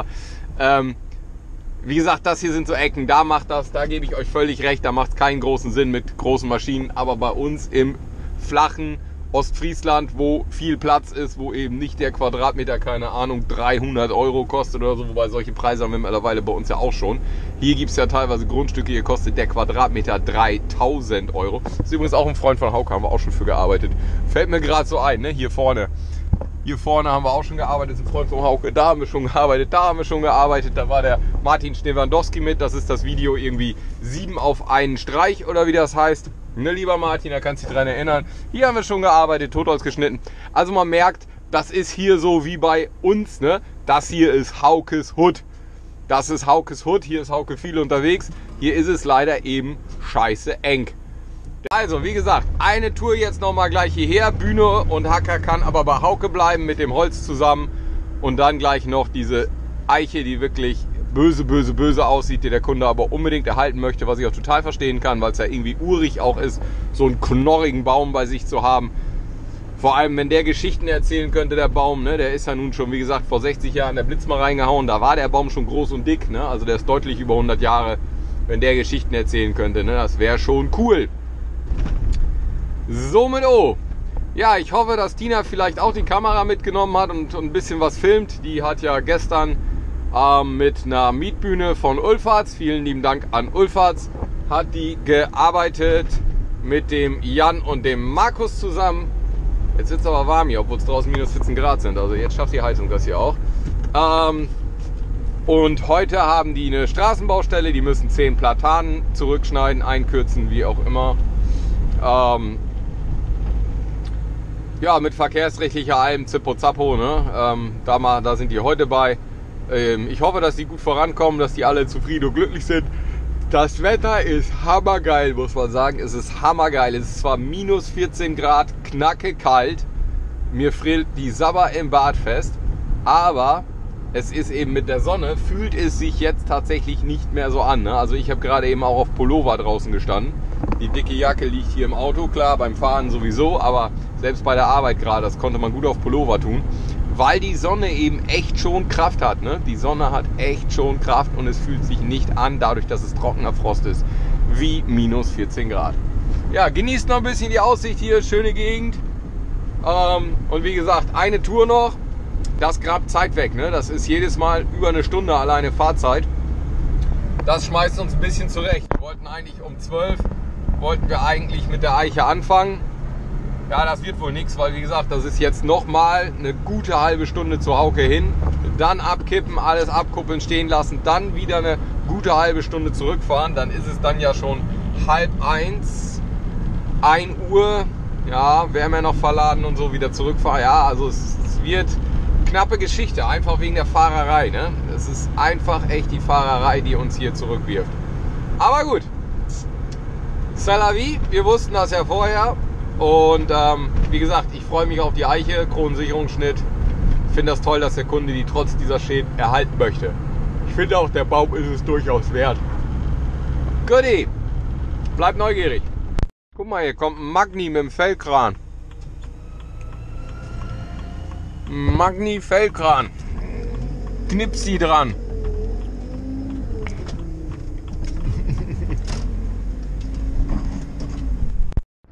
wie gesagt, das hier sind so Ecken, da macht das, da gebe ich euch völlig recht, da macht es keinen großen Sinn mit großen Maschinen, aber bei uns im flachen Ostfriesland, wo viel Platz ist, wo eben nicht der Quadratmeter, keine Ahnung, 300 € kostet oder so, wobei solche Preise haben wir mittlerweile bei uns ja auch schon. Hier gibt es ja teilweise Grundstücke, hier kostet der Quadratmeter 3000 €. Das ist übrigens auch ein Freund von Hauke, haben wir auch schon für gearbeitet. Fällt mir gerade so ein, ne? Hier vorne. Hier vorne haben wir auch schon gearbeitet, ein Freund von Hauke, da haben wir schon gearbeitet, da haben wir schon gearbeitet. Da war der Martin Schnewandowski mit, das ist das Video irgendwie 7 auf einen Streich oder wie das heißt. Ne, lieber Martin, da kannst du dich dran erinnern. Hier haben wir schon gearbeitet, Totholz geschnitten. Also man merkt, das ist hier so wie bei uns, ne? Das hier ist Haukes Hut. Das ist Haukes Hut, hier ist Hauke viel unterwegs. Hier ist es leider eben scheiße eng. Also, wie gesagt, eine Tour jetzt nochmal gleich hierher. Bühne und Hacker kann aber bei Hauke bleiben mit dem Holz zusammen. Und dann gleich noch diese Eiche, die wirklich böse, böse, böse aussieht, die der Kunde aber unbedingt erhalten möchte, was ich auch total verstehen kann, weil es ja irgendwie urig auch ist, so einen knorrigen Baum bei sich zu haben. Vor allem, wenn der Geschichten erzählen könnte, der Baum, ne, der ist ja nun schon, wie gesagt, vor 60 Jahren der Blitz mal reingehauen, da war der Baum schon groß und dick, ne, also der ist deutlich über 100 Jahre, wenn der Geschichten erzählen könnte, ne, das wäre schon cool. Somit ja, ich hoffe, dass Tina vielleicht auch die Kamera mitgenommen hat und ein bisschen was filmt. Die hat ja gestern mit einer Mietbühne von Ulfatz, vielen lieben Dank an Ulfatz, hat die gearbeitet mit dem Jan und dem Markus zusammen. Jetzt wird es aber warm hier, obwohl es draußen minus 14 Grad sind, also jetzt schafft die Heizung das hier auch. Und heute haben die eine Straßenbaustelle, die müssen 10 Platanen zurückschneiden, einkürzen, wie auch immer. Ja, mit verkehrsrechtlicher allem Zippo Zappo, ne? Da sind die heute bei. Ich hoffe, dass die gut vorankommen, dass die alle zufrieden und glücklich sind. Das Wetter ist hammergeil, muss man sagen. Es ist hammergeil. Es ist zwar minus 14 Grad, knacke kalt. Mir friert die Sabber im Bad fest. Aber es ist eben mit der Sonne, fühlt es sich jetzt tatsächlich nicht mehr so an. Ne? Also ich habe gerade eben auch auf Pullover draußen gestanden. Die dicke Jacke liegt hier im Auto, klar, beim Fahren sowieso. Aber selbst bei der Arbeit gerade, das konnte man gut auf Pullover tun. Weil die Sonne eben echt schon Kraft hat. Ne? Die Sonne hat echt schon Kraft und es fühlt sich nicht an, dadurch, dass es trockener Frost ist, wie minus 14 Grad. Ja, genießt noch ein bisschen die Aussicht hier, schöne Gegend. Und wie gesagt, eine Tour noch, das grabt Zeit weg. Ne? Das ist jedes Mal über eine Stunde alleine Fahrzeit. Das schmeißt uns ein bisschen zurecht. Wir wollten eigentlich um 12, wollten wir eigentlich mit der Eiche anfangen. Ja, das wird wohl nichts, weil wie gesagt, das ist jetzt nochmal eine gute halbe Stunde zu Hauke hin. Dann abkippen, alles abkuppeln, stehen lassen, dann wieder eine gute halbe Stunde zurückfahren. Dann ist es dann ja schon 12:30, 1 Uhr. Ja, werden wir noch verladen und so wieder zurückfahren. Ja, also es wird knappe Geschichte, einfach wegen der Fahrerei. Ne? Es ist einfach echt die Fahrerei, die uns hier zurückwirft. Aber gut, c'est la vie, wir wussten das ja vorher. Und wie gesagt, ich freue mich auf die Eiche, Kronensicherungsschnitt. Ich finde das toll, dass der Kunde die trotz dieser Schäden erhalten möchte. Ich finde auch, der Baum ist es durchaus wert. Goodie, bleibt neugierig. Guck mal, hier kommt ein Magni mit dem Fellkran. Magni Fellkran. Knipsi dran.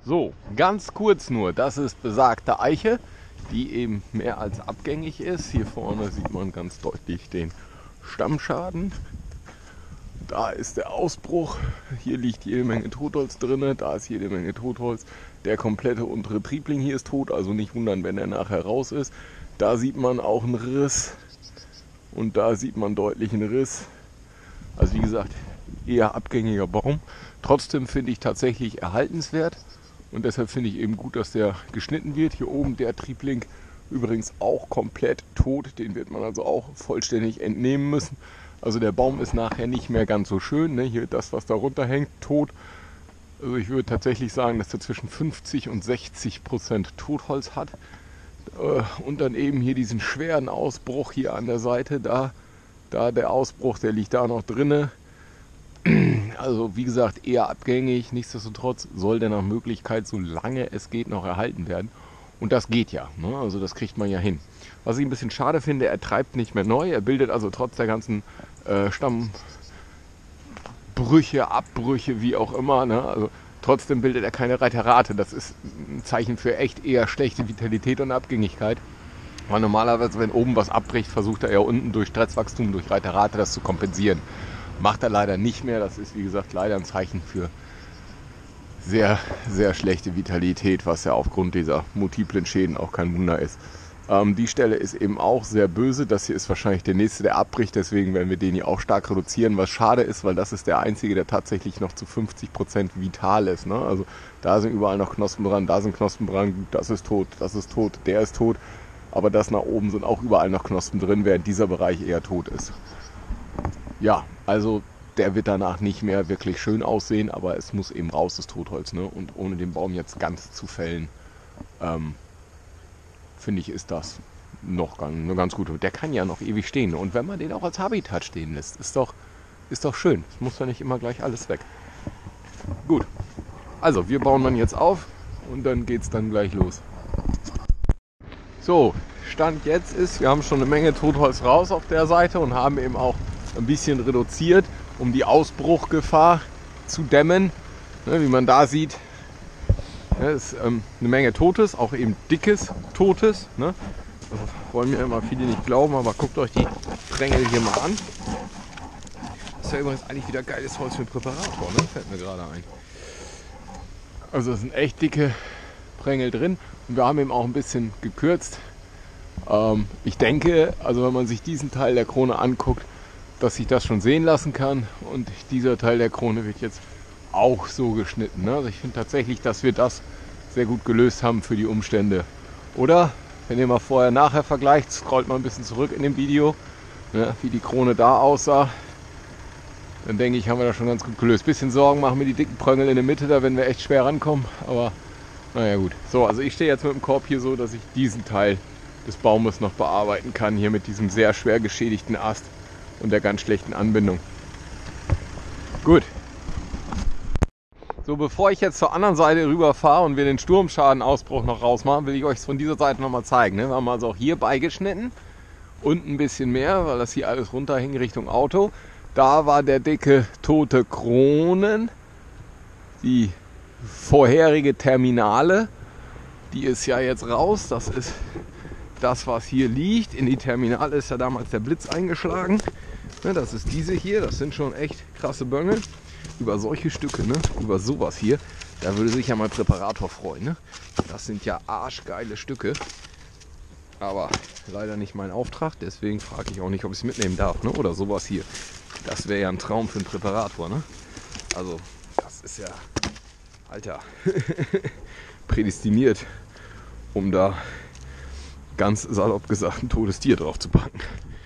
So, ganz kurz nur, das ist besagte Eiche, die eben mehr als abgängig ist. Hier vorne sieht man ganz deutlich den Stammschaden. Da ist der Ausbruch, hier liegt jede Menge Totholz drin, da ist jede Menge Totholz. Der komplette untere Triebling hier ist tot, also nicht wundern, wenn er nachher raus ist. Da sieht man auch einen Riss und da sieht man deutlich einen Riss. Also wie gesagt, eher abgängiger Baum. Trotzdem finde ich tatsächlich erhaltenswert und deshalb finde ich eben gut, dass der geschnitten wird. Hier oben der Triebling übrigens auch komplett tot, den wird man also auch vollständig entnehmen müssen. Also der Baum ist nachher nicht mehr ganz so schön, ne? Hier das, was da runterhängt, tot. Also ich würde tatsächlich sagen, dass er zwischen 50 und 60% Totholz hat. Und dann eben hier diesen schweren Ausbruch hier an der Seite, da der Ausbruch, der liegt da noch drinne. Also wie gesagt, eher abgängig, nichtsdestotrotz soll der nach Möglichkeit, solange es geht, noch erhalten werden. Und das geht ja, ne? Also das kriegt man ja hin. Was ich ein bisschen schade finde, er treibt nicht mehr neu, er bildet also trotz der ganzen Stammbrüche, Abbrüche, wie auch immer, ne? Also trotzdem bildet er keine Reiterate. Das ist ein Zeichen für echt eher schlechte Vitalität und Abgängigkeit. Weil normalerweise, wenn oben was abbricht, versucht er ja unten durch Stresswachstum, durch Reiterate das zu kompensieren. Macht er leider nicht mehr. Das ist, wie gesagt, leider ein Zeichen für sehr, sehr schlechte Vitalität, was ja aufgrund dieser multiplen Schäden auch kein Wunder ist. Die Stelle ist eben auch sehr böse. Das hier ist wahrscheinlich der nächste, der abbricht. Deswegen werden wir den hier auch stark reduzieren, was schade ist, weil das ist der einzige, der tatsächlich noch zu 50% vital ist. Ne? Also da sind überall noch Knospen dran, da sind Knospen dran, das ist tot, der ist tot. Aber das nach oben sind auch überall noch Knospen drin, während dieser Bereich eher tot ist. Ja, also der wird danach nicht mehr wirklich schön aussehen, aber es muss eben raus, das Totholz. Ne? Und ohne den Baum jetzt ganz zu fällen, finde ich, ist das noch eine ganz gute. Der kann ja noch ewig stehen. Und wenn man den auch als Habitat stehen lässt, ist doch schön. Es muss ja nicht immer gleich alles weg. Gut, also wir bauen dann jetzt auf und dann geht es dann gleich los. So, Stand jetzt ist, wir haben schon eine Menge Totholz raus auf der Seite und haben eben auch ein bisschen reduziert, um die Ausbruchgefahr zu dämmen. Ne, wie man da sieht, ist eine Menge Totes, auch eben dickes Totes. Ne? Das wollen mir immer viele nicht glauben, aber guckt euch die Prängel hier mal an. Das ist ja übrigens eigentlich wieder geiles Holz für Präparator, ne? Fällt mir gerade ein. Also es sind echt dicke Prängel drin und wir haben eben auch ein bisschen gekürzt. Ich denke, also wenn man sich diesen Teil der Krone anguckt, dass sich das schon sehen lassen kann und dieser Teil der Krone wird jetzt auch so geschnitten. Ne? Also ich finde tatsächlich, dass wir das sehr gut gelöst haben für die Umstände. Oder, wenn ihr mal vorher-nachher vergleicht, scrollt mal ein bisschen zurück in dem Video, ne, wie die Krone da aussah, dann denke ich, haben wir das schon ganz gut gelöst. Bisschen Sorgen machen mir die dicken Pröngel in der Mitte, da werden wir echt schwer rankommen, aber naja gut. So, also ich stehe jetzt mit dem Korb hier so, dass ich diesen Teil des Baumes noch bearbeiten kann, hier mit diesem sehr schwer geschädigten Ast und der ganz schlechten Anbindung. Gut. So, bevor ich jetzt zur anderen Seite rüber fahre und wir den Sturmschadenausbruch noch rausmachen, will ich euch von dieser Seite noch mal zeigen. Ne? Wir haben also auch hier beigeschnitten und ein bisschen mehr, weil das hier alles runterhing Richtung Auto. Da war der dicke tote Kronen, die vorherige Terminale, die ist ja jetzt raus. Das ist das, was hier liegt. In die Terminale ist ja damals der Blitz eingeschlagen. Ne, das ist diese hier, das sind schon echt krasse Böngel. Über solche Stücke, ne? Über sowas hier, da würde sich ja mein Präparator freuen. Ne? Das sind ja arschgeile Stücke. Aber leider nicht mein Auftrag, deswegen frage ich auch nicht, ob ich es mitnehmen darf. Ne? Oder sowas hier. Das wäre ja ein Traum für einen Präparator. Ne? Also, das ist ja, Alter, prädestiniert, um da ganz salopp gesagt ein totes Tier drauf zu packen.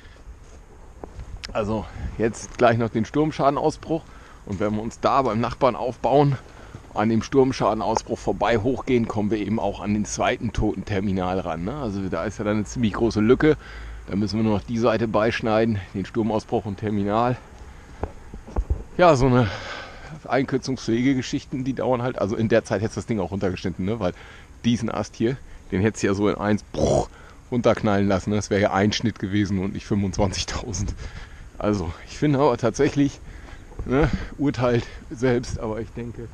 Also, jetzt gleich noch den Sturmschadenausbruch. Und wenn wir uns da beim Nachbarn aufbauen, an dem Sturmschadenausbruch vorbei hochgehen, kommen wir eben auch an den zweiten toten Terminal ran. Ne? Also da ist ja dann eine ziemlich große Lücke. Da müssen wir nur noch die Seite beischneiden, den Sturmausbruch und Terminal. Ja, so eine einkürzungsfähige Geschichten, die dauern halt. Also in der Zeit hätte das Ding auch runtergeschnitten, ne? Weil diesen Ast hier, den hätte es ja so in eins runterknallen lassen. Ne? Das wäre ja ein Schnitt gewesen und nicht 25.000. Also ich finde aber tatsächlich, ne, urteilt selbst, aber ich denke,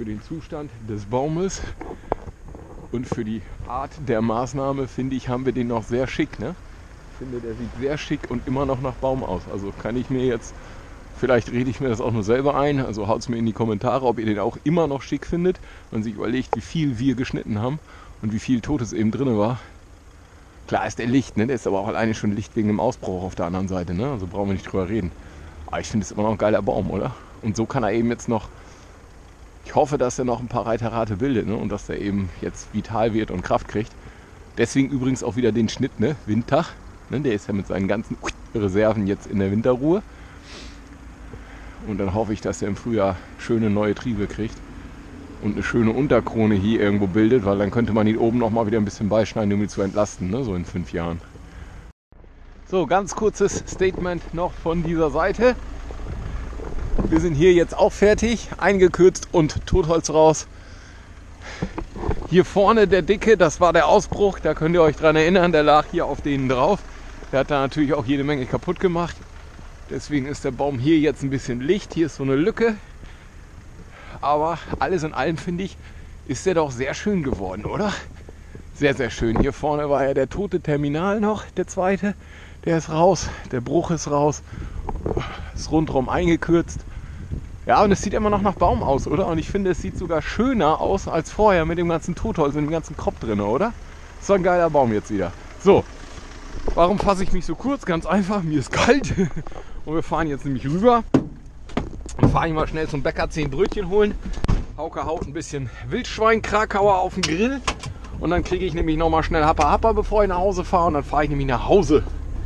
für den Zustand des Baumes und für die Art der Maßnahme, finde ich, haben wir den noch sehr schick. Ne? Ich finde, der sieht sehr schick und immer noch nach Baum aus. Also kann ich mir jetzt, vielleicht rede ich mir das auch nur selber ein, also haut es mir in die Kommentare, ob ihr den auch immer noch schick findet und sich überlegt, wie viel wir geschnitten haben und wie viel Totes eben drin war. Klar ist der Licht, ne? Der ist aber auch alleine schon Licht wegen dem Ausbruch auf der anderen Seite. Ne? Also brauchen wir nicht drüber reden. Aber ich finde es immer noch ein geiler Baum, oder? Und so kann er eben jetzt noch, ich hoffe, dass er noch ein paar Reiterate bildet, ne? Und dass er eben jetzt vital wird und Kraft kriegt. Deswegen übrigens auch wieder den Schnitt, ne? Windtag. Ne? Der ist ja mit seinen ganzen Reserven jetzt in der Winterruhe. Und dann hoffe ich, dass er im Frühjahr schöne neue Triebe kriegt und eine schöne Unterkrone hier irgendwo bildet, weil dann könnte man ihn oben noch mal wieder ein bisschen beischneiden, um ihn zu entlasten, ne? So in 5 Jahren. So, ganz kurzes Statement noch von dieser Seite. Wir sind hier jetzt auch fertig, eingekürzt und Totholz raus. Hier vorne der Dicke, das war der Ausbruch, da könnt ihr euch dran erinnern, der lag hier auf denen drauf. Der hat da natürlich auch jede Menge kaputt gemacht. Deswegen ist der Baum hier jetzt ein bisschen licht, hier ist so eine Lücke. Aber alles in allem, finde ich, ist der doch sehr schön geworden, oder? Sehr, sehr schön. Hier vorne war ja der tote Terminal noch, der zweite. Der ist raus, der Bruch ist raus, ist rundherum eingekürzt. Ja, und es sieht immer noch nach Baum aus, oder? Und ich finde, es sieht sogar schöner aus als vorher mit dem ganzen Totholz und dem ganzen Kropf drin, oder? Ist doch ein geiler Baum jetzt wieder. So, warum fasse ich mich so kurz? Ganz einfach, mir ist kalt. Und wir fahren jetzt nämlich rüber. Und fahre ich mal schnell zum Bäcker 10 Brötchen holen. Hauke haut ein bisschen Wildschwein-Krakauer auf den Grill. Und dann kriege ich nämlich nochmal schnell Happa, bevor ich nach Hause fahre. Und dann fahre ich nämlich nach Hause.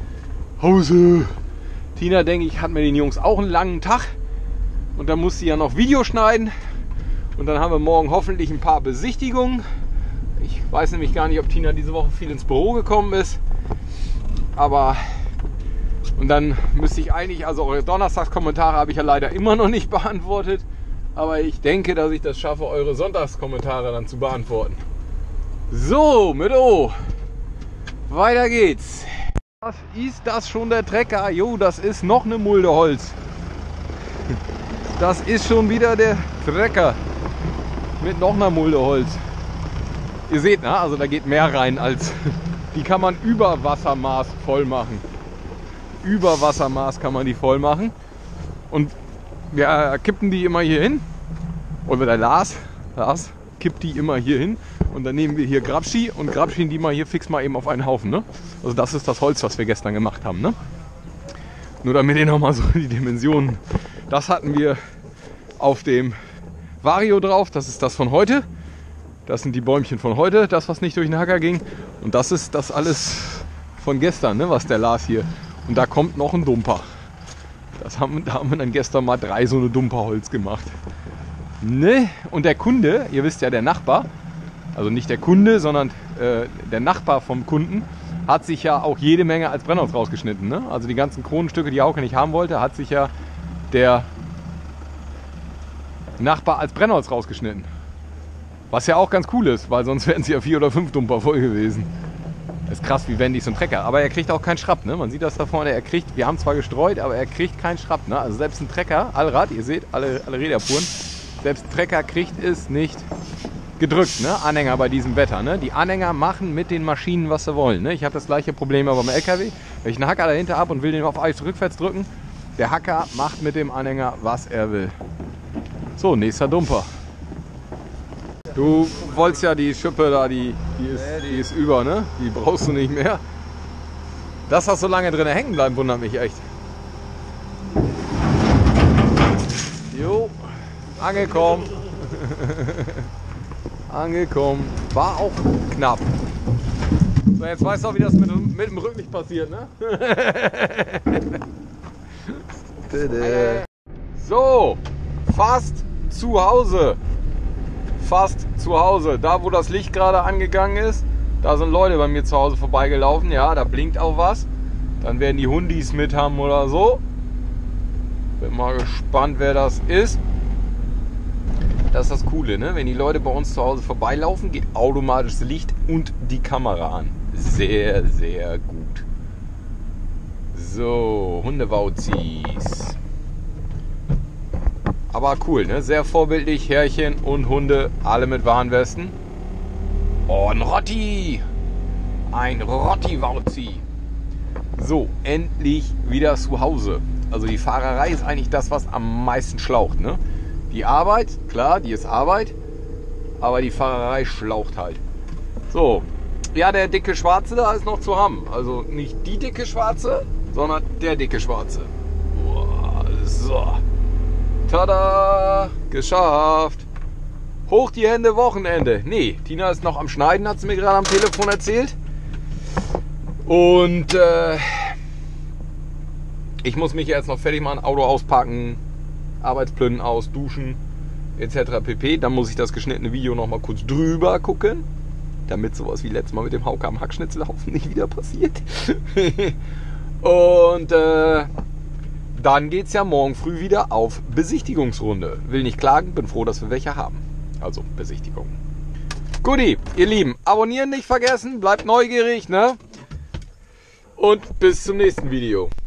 Tina, denke ich, hat mit den Jungs auch einen langen Tag. Und dann muss sie ja noch Video schneiden. Und dann haben wir morgen hoffentlich ein paar Besichtigungen. Ich weiß nämlich gar nicht, ob Tina diese Woche viel ins Büro gekommen ist. Aber... Und dann müsste ich eigentlich, also eure Donnerstagskommentare habe ich ja leider immer noch nicht beantwortet. Aber ich denke, dass ich das schaffe, eure Sonntagskommentare dann zu beantworten. So, mit O. Weiter geht's. Was ist das schon der Trecker? Jo, das ist noch eine Mulde Holz. Das ist schon wieder der Trecker. Mit noch einer Mulde Holz. Ihr seht, ne? Also da geht mehr rein als... Die kann man über Wassermaß voll machen. Über Wassermaß kann man die voll machen. Und wir kippen die immer hier hin. Oder der Lars kippt die immer hier hin. Und dann nehmen wir hier Grabschi und Grabschien die mal hier fix mal eben auf einen Haufen. Ne? Also das ist das Holz, was wir gestern gemacht haben. Ne? Nur damit ihr nochmal so die Dimensionen. Das hatten wir auf dem Vario drauf. Das ist das von heute. Das sind die Bäumchen von heute. Das, was nicht durch den Hacker ging. Und das ist das alles von gestern, ne? Was der Lars hier... Und da kommt noch ein Dumper. Da haben wir dann gestern mal 3 so eine Dumperholz gemacht. Ne? Und der Kunde, ihr wisst ja, der Nachbar, also nicht der Kunde, sondern der Nachbar vom Kunden, hat sich ja auch jede Menge als Brennholz rausgeschnitten. Ne? Also die ganzen Kronenstücke, die Hauke nicht haben wollte, hat sich ja der Nachbar als Brennholz rausgeschnitten. Was ja auch ganz cool ist, weil sonst wären es ja 4 oder 5 Dumper voll gewesen. Das ist krass, wie wendig so ein Trecker. Aber er kriegt auch keinen Schrapp. Ne? Man sieht das da vorne. Wir haben zwar gestreut, aber er kriegt keinen Schrapp. Ne? Also selbst ein Trecker, Allrad, ihr seht, alle Räderpuren, selbst ein Trecker kriegt es nicht gedrückt. Ne? Anhänger bei diesem Wetter. Ne? Die Anhänger machen mit den Maschinen, was sie wollen. Ne? Ich habe das gleiche Problem aber beim LKW. Wenn ich einen Hacker dahinter habe und will den auf Eis rückwärts drücken, der Hacker macht mit dem Anhänger, was er will. So, nächster Dumper. Du wolltest ja die Schippe da, die ist über, ne? Die brauchst du nicht mehr. Dass das so lange drin hängen bleibt, wundert mich echt. Jo, angekommen. Angekommen. War auch knapp. So, jetzt weißt du auch, wie das mit dem Rücklicht passiert, ne? So, fast zu Hause. Fast zu Hause. Da, wo das Licht gerade angegangen ist, da sind Leute bei mir zu Hause vorbeigelaufen. Ja, da blinkt auch was. Dann werden die Hundis mit haben oder so. Bin mal gespannt, wer das ist. Das ist das Coole, ne? Wenn die Leute bei uns zu Hause vorbeilaufen, geht automatisch das Licht und die Kamera an. Sehr, sehr gut. So, Hundewauzis.
Aber cool, ne? Sehr vorbildlich. Herrchen und Hunde, alle mit Warnwesten. Oh, ein Rotti. Ein Rotti-Wauzi. So, endlich wieder zu Hause. Also die Fahrerei ist eigentlich das, was am meisten schlaucht, ne? Die Arbeit, klar, die ist Arbeit. Aber die Fahrerei schlaucht halt. So, ja, der dicke Schwarze da ist noch zu haben. Also nicht die dicke Schwarze, sondern der dicke Schwarze. Boah, so. Tada! Geschafft! Hoch die Hände, Wochenende. Nee, Tina ist noch am Schneiden, hat sie mir gerade am Telefon erzählt. Und ich muss mich jetzt noch fertig machen, Auto auspacken, Arbeitsplünnen aus, duschen, etc. pp. Dann muss ich das geschnittene Video noch mal kurz drüber gucken, damit sowas wie letztes Mal mit dem Hauke am Hackschnitzelhaufen nicht wieder passiert. Und dann geht es ja morgen früh wieder auf Besichtigungsrunde. Will nicht klagen, bin froh, dass wir welche haben. Also Besichtigung. Guti, ihr Lieben, abonnieren nicht vergessen, bleibt neugierig, ne? Und bis zum nächsten Video.